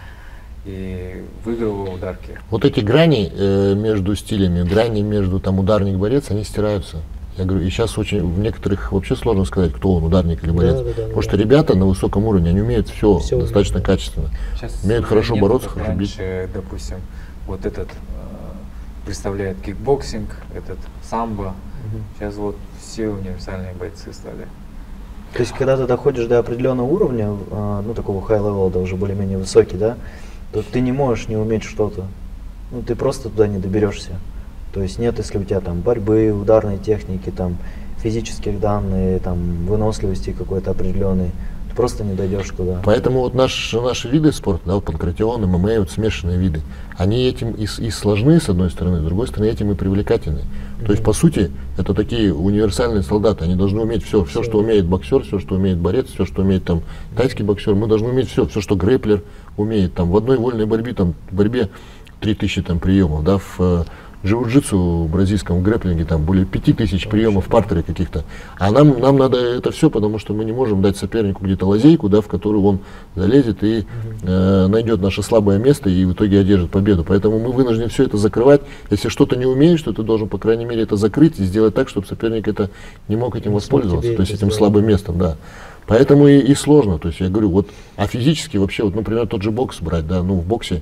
И выиграл ударки. Вот эти грани э, между стилями, грани между там ударник-борец, они стираются. Я говорю, и сейчас очень в некоторых вообще сложно сказать, кто он, ударник или борец. Да, да, да, Потому да. что ребята на высоком уровне, они умеют все, все достаточно умеют. качественно. Сейчас умеют хорошо бороться, хорошо бить. Допустим, вот этот э, представляет кикбоксинг, этот самбо. Угу. Сейчас вот все универсальные бойцы стали. То есть, когда ты доходишь до определенного уровня, э, ну такого high-level, да, уже более-менее высокий, да, то ты не можешь не уметь что-то. Ну, ты просто туда не доберешься. То есть нет, если у тебя там борьбы, ударной техники, там физических данных, там выносливости какой-то определенной, ты просто не дойдешь туда. Поэтому вот наш, наши виды спорта, да, вот панкратион, эм эм а, вот смешанные виды, они этим и, и сложны, с одной стороны, с другой стороны, этим и привлекательны. Mm-hmm. То есть, по сути, это такие универсальные солдаты, они должны уметь все, все, что умеет боксер, все, что умеет борец, все, что умеет там тайский боксер, мы должны уметь все, все, что грэплер умеет. Там в одной вольной борьбе, там, в борьбе три тысячи там, приемов, да, в джиу-джитсу, бразильском грэплинге, там более пяти тысяч приемов в партере каких-то. А нам, нам надо это все, потому что мы не можем дать сопернику где-то лазейку, да, в которую он залезет и э, найдет наше слабое место и в итоге одержит победу. Поэтому мы вынуждены все это закрывать. Если что-то не умеешь, то ты должен, по крайней мере, это закрыть и сделать так, чтобы соперник это не мог этим воспользоваться, то есть этим сделать. слабым местом, да. Поэтому и, и сложно. То есть я говорю, вот, а физически вообще, вот, например, тот же бокс брать, да, ну в боксе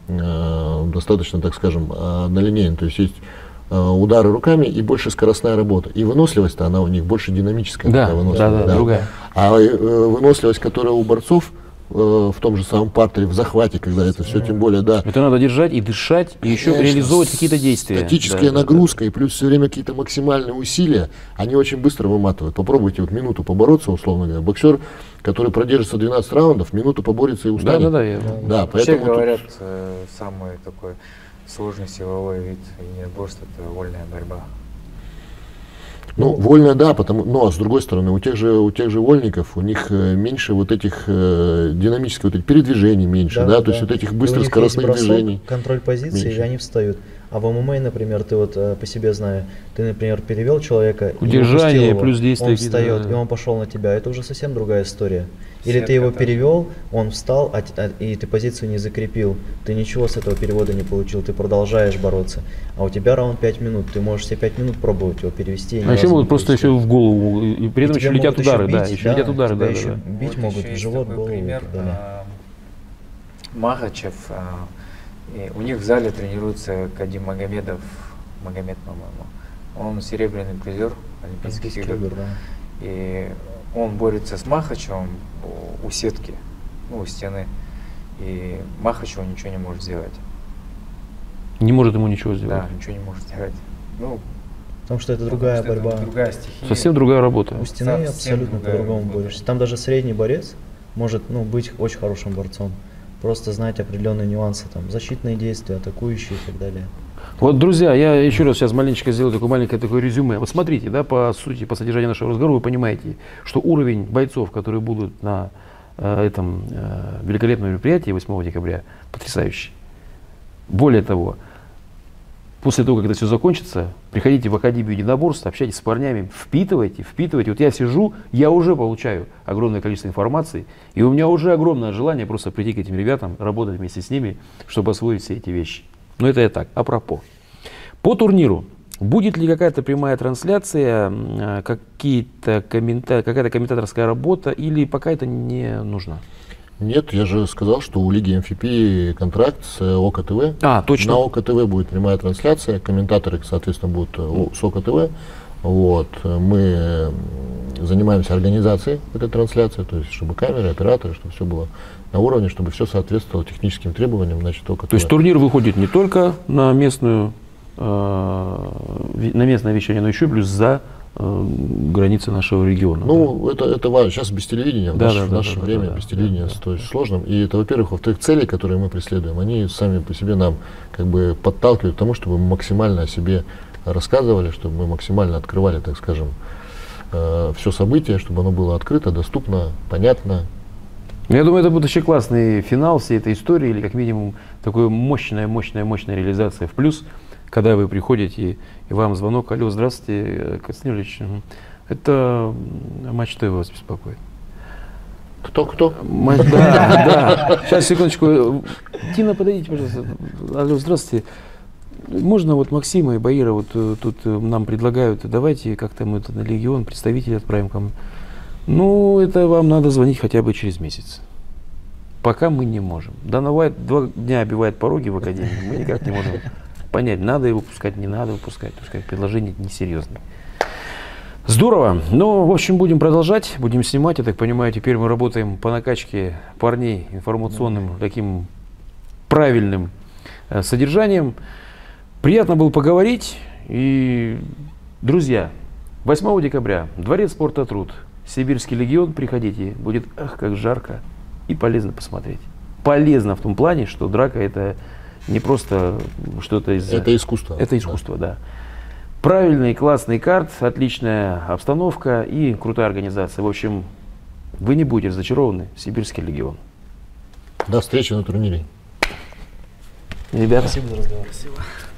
достаточно, так скажем, налинейно, то есть есть удары руками и больше скоростная работа. И выносливость-то она у них больше динамическая. Да, да, да, да, другая. А выносливость, которая у борцов в том же самом партере, в захвате, когда это все, тем более, да. Это надо держать и дышать, и еще Конечно, реализовывать какие-то действия. Статическая да, нагрузка, да, да. и плюс все время какие-то максимальные усилия, они очень быстро выматывают. Попробуйте вот минуту побороться, условно говоря. Боксер, который продержится двенадцать раундов, минуту поборется и устанет. Да, да, да. Я... да Вообще поэтому говорят, тут... самый такой сложный силовой вид единоборства – это вольная борьба. Ну, вольная, да, потому, но с другой стороны, у тех же, у тех же вольников, у них э, меньше вот этих э, динамических вот этих передвижений меньше, да, да, да, то есть вот этих быстрых скоростных бросок, движений. Контроль позиции, меньше. И они встают. А в эм эм а, например, ты вот э, по себе знаю, ты, например, перевел человека, удержание его, плюс действие, он встает, да. и он пошел на тебя, это уже совсем другая история. Или Сетка, ты его перевел, он встал, а, а, и ты позицию не закрепил, ты ничего с этого перевода не получил, ты продолжаешь бороться. А у тебя раунд пять минут, ты можешь все пять минут пробовать его перевести. А еще могут просто еще в голову, и при этом и еще летят удары, еще бить, да, еще да, летят удары, да, еще да, да. бить вот могут в живот, голову. Пример, да. Махачев, а, и у них в зале тренируется Кадим Магомедов, Магомед, по-моему. Он серебряный призер Олимпийских игр. Да. И он борется с Махачевым у сетки, ну, у стены. И Махачев ничего не может сделать. Не может ему ничего сделать? Да, ничего не может сделать. Ну, потому что это другая что борьба. Это другая стихия. Совсем другая работа. У стены Совсем абсолютно по-другому борешься. Там даже средний борец может, ну, быть очень хорошим борцом. Просто знать определенные нюансы, там, защитные действия, атакующие и так далее. Вот, друзья, я еще раз сейчас маленечко сделаю такое маленькое такое резюме. Вот смотрите, да, по сути, по содержанию нашего разговора, вы понимаете, что уровень бойцов, которые будут на э, этом э, великолепном мероприятии восьмого декабря, потрясающий. Более того, после того, как это все закончится, приходите в Академию единоборств, общайтесь с парнями, впитывайте, впитывайте. Вот я сижу, я уже получаю огромное количество информации, и у меня уже огромное желание просто прийти к этим ребятам, работать вместе с ними, чтобы освоить все эти вещи. Но это я так, апропо. По турниру. Будет ли какая-то прямая трансляция, какие-то коммента... какая-то комментаторская работа, или пока это не нужно? Нет, я же сказал, что у Лиги эм эф пи контракт с ОК ТВ. А, точно. На ОК ТВ будет прямая трансляция, комментаторы, соответственно, будут с ОК ТВ. Вот. Мы занимаемся организацией этой трансляции, то есть чтобы камеры, операторы, чтобы все было на уровне, чтобы все соответствовало техническим требованиям, значит, ОК ТВ. То есть турнир выходит не только на местную, э, на местное вещание, но еще плюс за э, границы нашего региона. Ну, да? это, это важно. Сейчас без телевидения, да, в наше, да, в да, наше да, время да, без да, телевидения да, то есть да. сложно. И это, во-первых, во-вторых, цели, которые мы преследуем, они сами по себе нам как бы подталкивают к тому, чтобы мы максимально о себе рассказывали, чтобы мы максимально открывали, так скажем, э, все событие, чтобы оно было открыто, доступно, понятно. Я думаю, это будет очень классный финал всей этой истории, или как минимум такая мощная, мощная, мощная реализация в плюс, когда вы приходите и вам звонок: алло, здравствуйте, Константин Ильич, это Матч ТВ вас беспокоит. Кто-кто? Да, да. Сейчас, секундочку. Тина, подойдите, пожалуйста. Алло, здравствуйте. Можно вот Максима и Баира вот тут нам предлагают, давайте как-то мы на Легион представителей отправим к вам. Ну, это вам надо звонить хотя бы через месяц. Пока мы не можем. Да, бывает, два дня обивает пороги в академии, мы никак не можем понять, надо его выпускать, не надо выпускать, потому что предложение несерьезное. Здорово. Ну, в общем, будем продолжать, будем снимать. Я так понимаю, теперь мы работаем по накачке парней информационным, таким правильным э, содержанием. Приятно было поговорить. И, друзья, восьмого декабря, Дворец спорта «Труд», Сибирский легион, приходите, будет, ах, как жарко, и полезно посмотреть. Полезно в том плане, что драка — это не просто что-то из... Это искусство. Это искусство, да. да. Правильный, классный карт, отличная обстановка и крутая организация. В общем, вы не будете разочарованы. Сибирский легион. До встречи на турнире. Ребята. Спасибо за разговор. Спасибо.